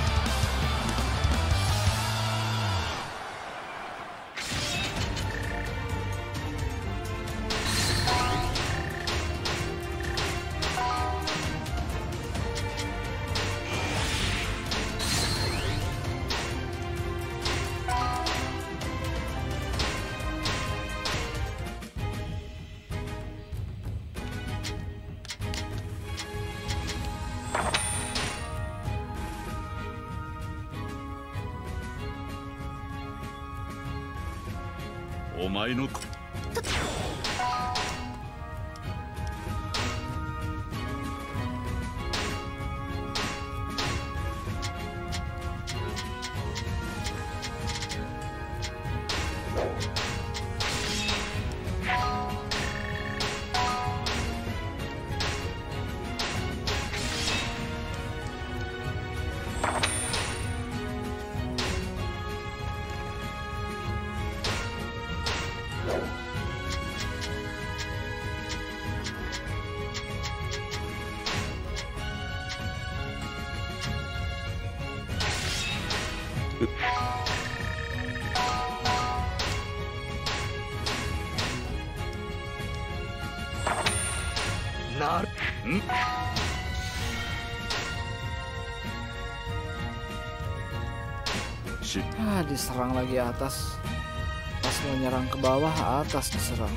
Ah, diserang lagi atas. Pas mau nyerang ke bawah, atas diserang.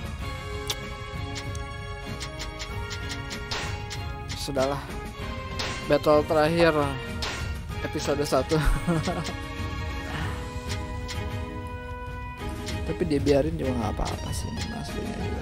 Sudahlah. Battle terakhir episode satu. Tapi dia biarin juga nggak apa-apa sih, aslinya juga.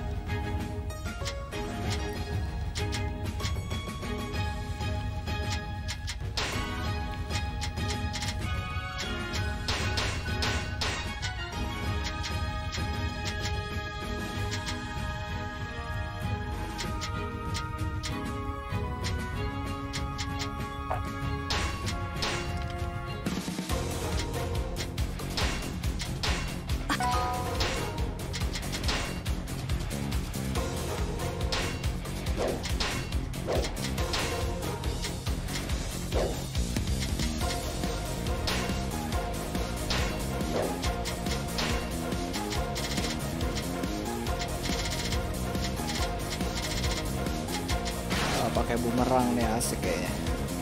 Pakai bumerang nih, asik kayaknya.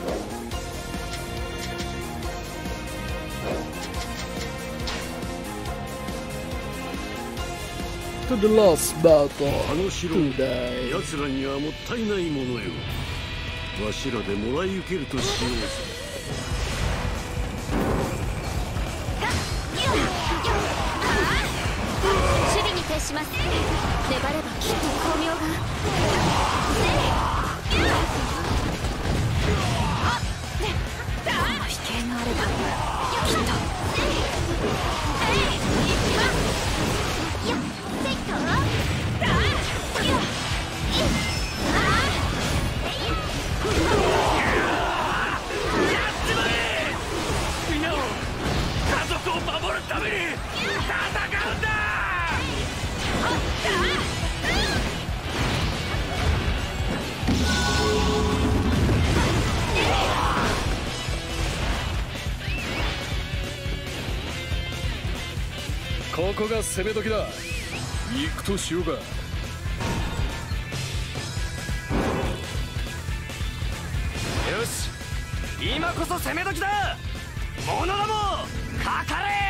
To the last battle today. 奴らにはもったいないものよ。わしらでもらい受けるとしようぜ。 守備に徹します。粘ればきっと巧妙が。飛型があればきっと。 みんなを家族を守るために戦うんだ。ここが攻め時だ。行くとしようか。よし、今こそ攻め時だ。者どもかかれ。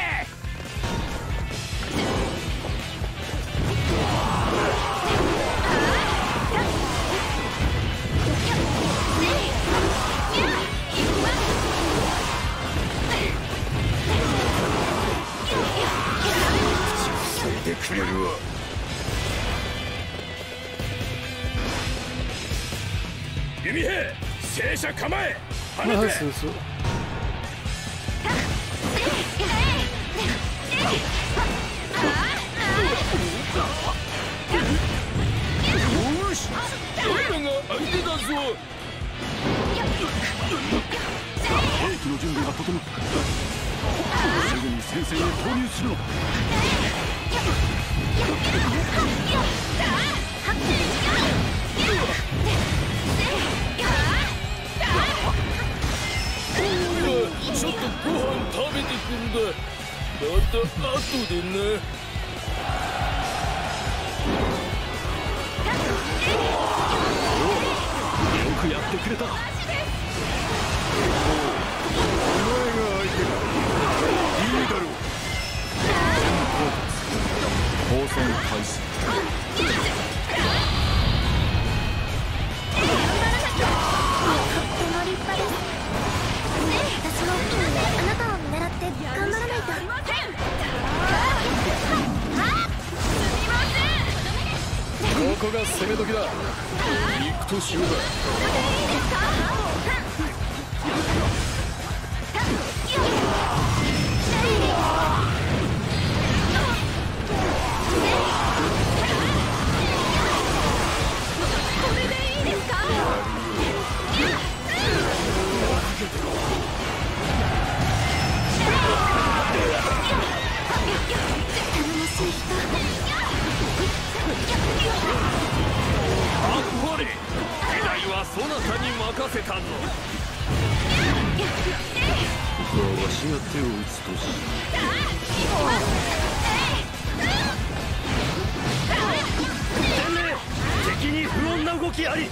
てくれるわ。弓兵、正射構え、放て。そうそう。 の準備が整った。すぐに戦線へ投入しろ。 ちょっとご飯食べてくんだ。また後でな。 よくやってくれた。お前が相手だ。いいだろう。交戦開始。 私もあなたを狙って頑張らないと。 ここが攻め時だ。行くとしようだ。 これでいいですか？頼もしい人。 あっぱれ。時代はそなたに任せたぞ。 ここはわしが手を打つとし。 天命、敵に不穏な動きあり。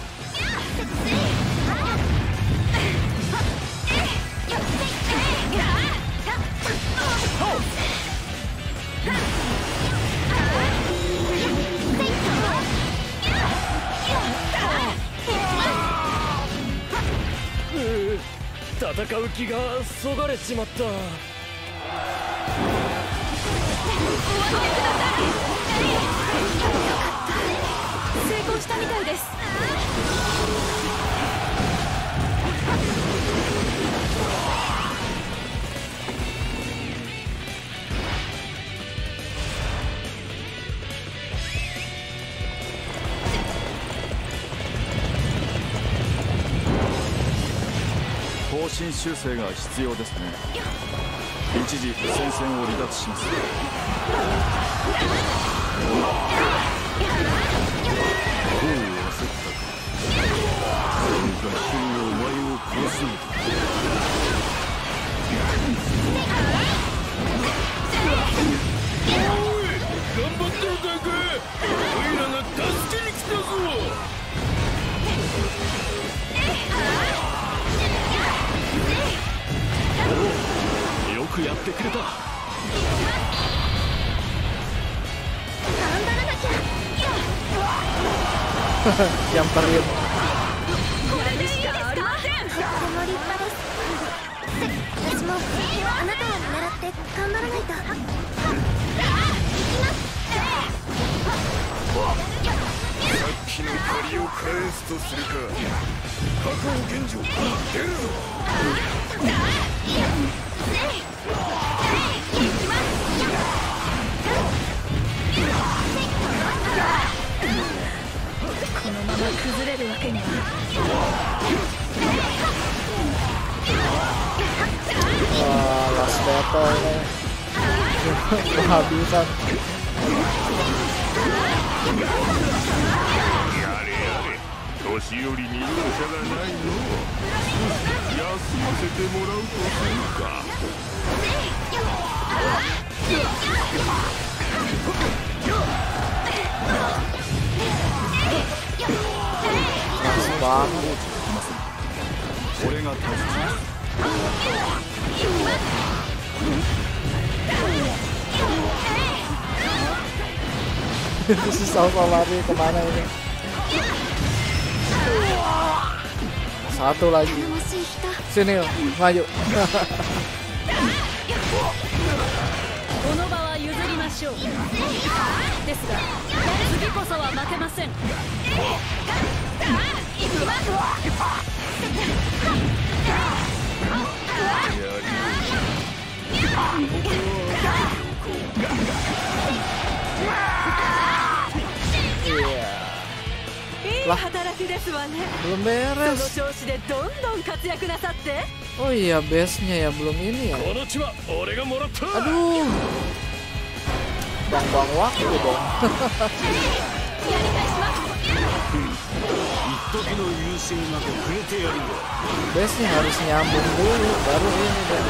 戦う気がそがれちまった。 成功したみたいです。 方針修正が必要ですね。一時戦線を離脱します。 こう焦ったか。合衆がお前を殺すのだ。おい、頑張ってるかいか。おいらが助けに来たぞ。 よくやってくれた。 頑張らなきゃ。 yang periuk. これでいいですか？とても立派です。私もあなたを狙って頑張らないと。行きます。 さっきの借りを返すとするか。過去を現状出るぞ。 このまま崩れるわけには。 Wah, last battle ini kehabisan. やれやれ、年寄りに容赦がないの。休ませてもらうとするか。 Langsung banget. これが大切です。 Susah lari kemana ini? Satu lagi. Sini yuk, maju. この場は譲りましょう。ですが次こそは負けません。いい働きですわね。 Belum beres. その調子でどんどん活躍なさって。 Oh iya, base-nya ya belum ini ya. Aduh. Buang-buang waktu dong. Base-nya harus nyambung dulu, baru ini deh.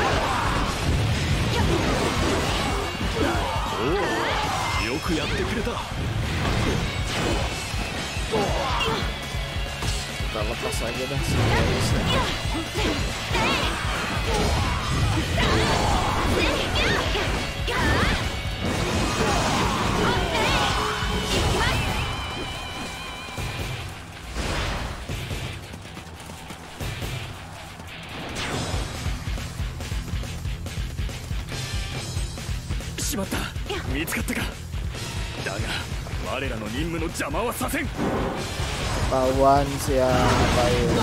Kita lepas aja dah semuanya. Ketahuan siapa ini.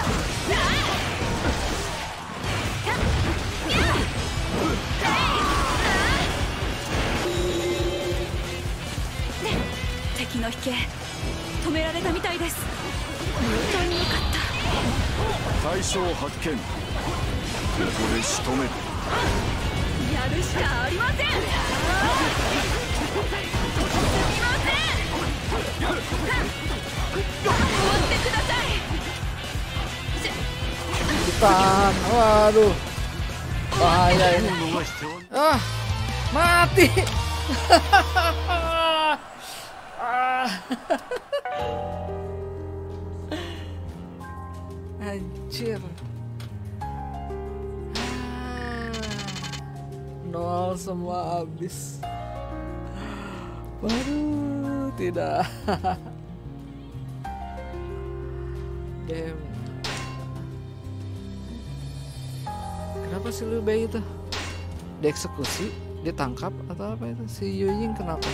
Ditahan, waduh, bahaya ini. Ah, mati. Anjir. Nol semua habis. Waduh, tidak. Damn. Kenapa si Liu Bei itu dieksekusi, ditangkap atau apa itu? Si Yu Ying kenapa?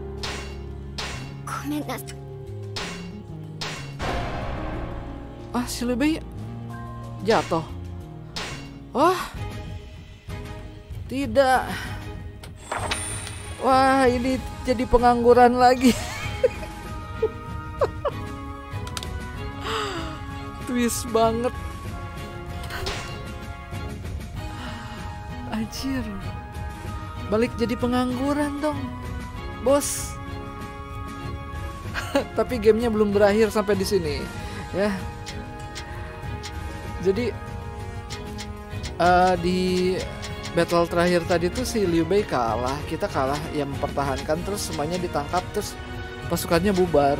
Ah, si Liu Bei jatuh. Wah, tidak. Wah, ini jadi pengangguran lagi. Twist banget. Anjir. Balik jadi pengangguran dong, bos. Tapi gamenya belum berakhir sampai di sini, ya. Jadi uh, di battle terakhir tadi tuh si Liu Bei kalah, kita kalah, yang mempertahankan, terus semuanya ditangkap, terus pasukannya bubar.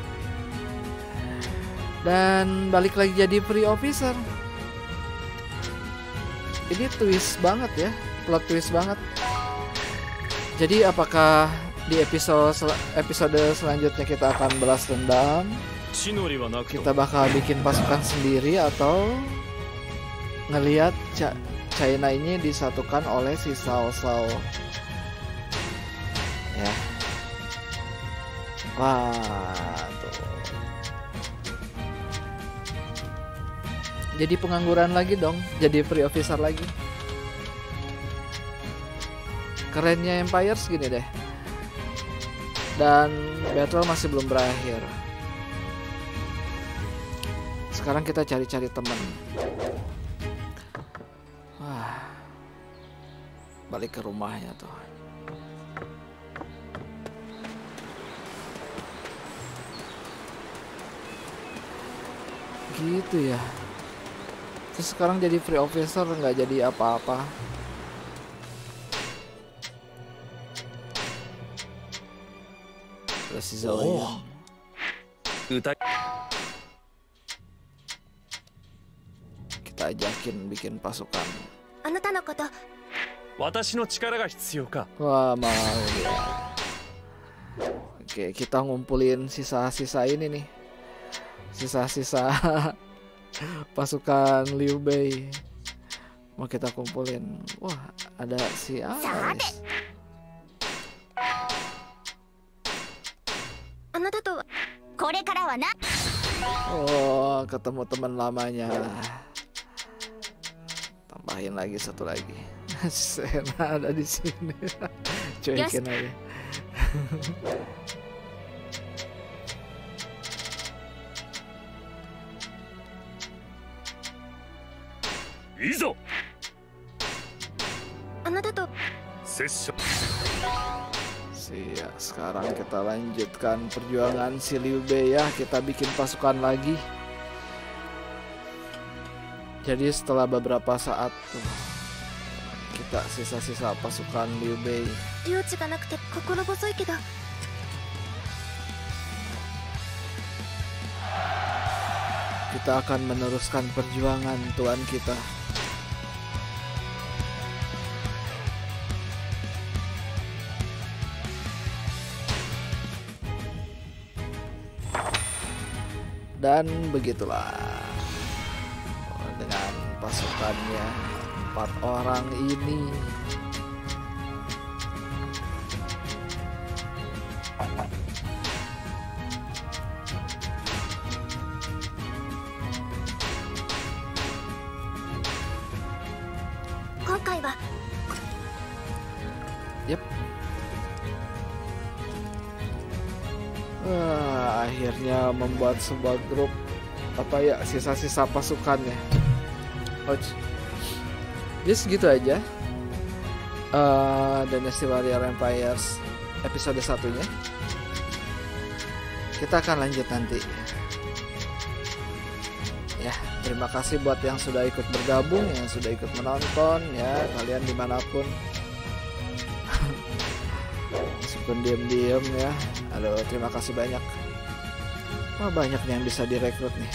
Dan balik lagi jadi free officer. Ini twist banget ya, plot twist banget. Jadi apakah di episode sel episode selanjutnya kita akan balas dendam? Kita bakal bikin pasukan sendiri atau ngelihat China ini disatukan oleh si Cao Cao? Ya. Wah, tuh. Jadi pengangguran lagi dong, jadi free officer lagi. Kerennya Empires gini deh. Dan battle masih belum berakhir. Sekarang kita cari-cari teman. Wah. Balik ke rumahnya tuh. Gitu ya. Terus sekarang jadi free officer, nggak jadi apa-apa. Terus si Zoe. Kita ajakin bikin pasukan. Wah, mau dia. Oke, kita ngumpulin sisa-sisa ini nih. Sisa-sisa pasukan Liu Bei mau kita kumpulin. Wah, ada si Alice. Oh, ketemu teman lamanya. Tambahin lagi satu lagi. Senna ada di sini. Cuekin aja. いざ。 あなたと拙者。 Siap, sekarang kita lanjutkan perjuangan si Liu Bei ya. Kita bikin pasukan lagi. Jadi setelah beberapa saat tuh, kita sisa-sisa pasukan Liu Bei. 領地がなくて心細いけど Kita akan meneruskan perjuangan tuan kita. Dan begitulah dengan pasukannya empat orang ini. Yep. Ah, akhirnya membuat sebuah grup apa ya, sisa-sisa pasukannya. Ouch. Jadi segitu aja uh, Dynasty Warrior Empires episode satunya. Kita akan lanjut nanti. Ya, terima kasih buat yang sudah ikut bergabung, yang sudah ikut menonton ya, kalian dimanapun. Meskipun diem-diem ya. Halo, terima kasih banyak. Wah, banyak yang bisa direkrut nih.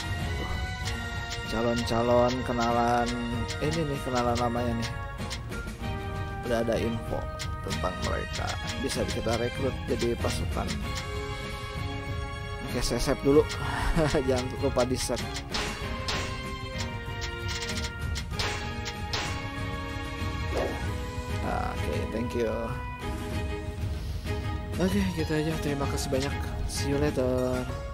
Calon-calon kenalan ini nih, kenalan lamanya nih. Udah ada info tentang mereka. Bisa kita rekrut jadi pasukan. Oke, saya save dulu. Jangan lupa di save. Oke, thank you. Oke, gitu aja. Terima kasih banyak. See you later.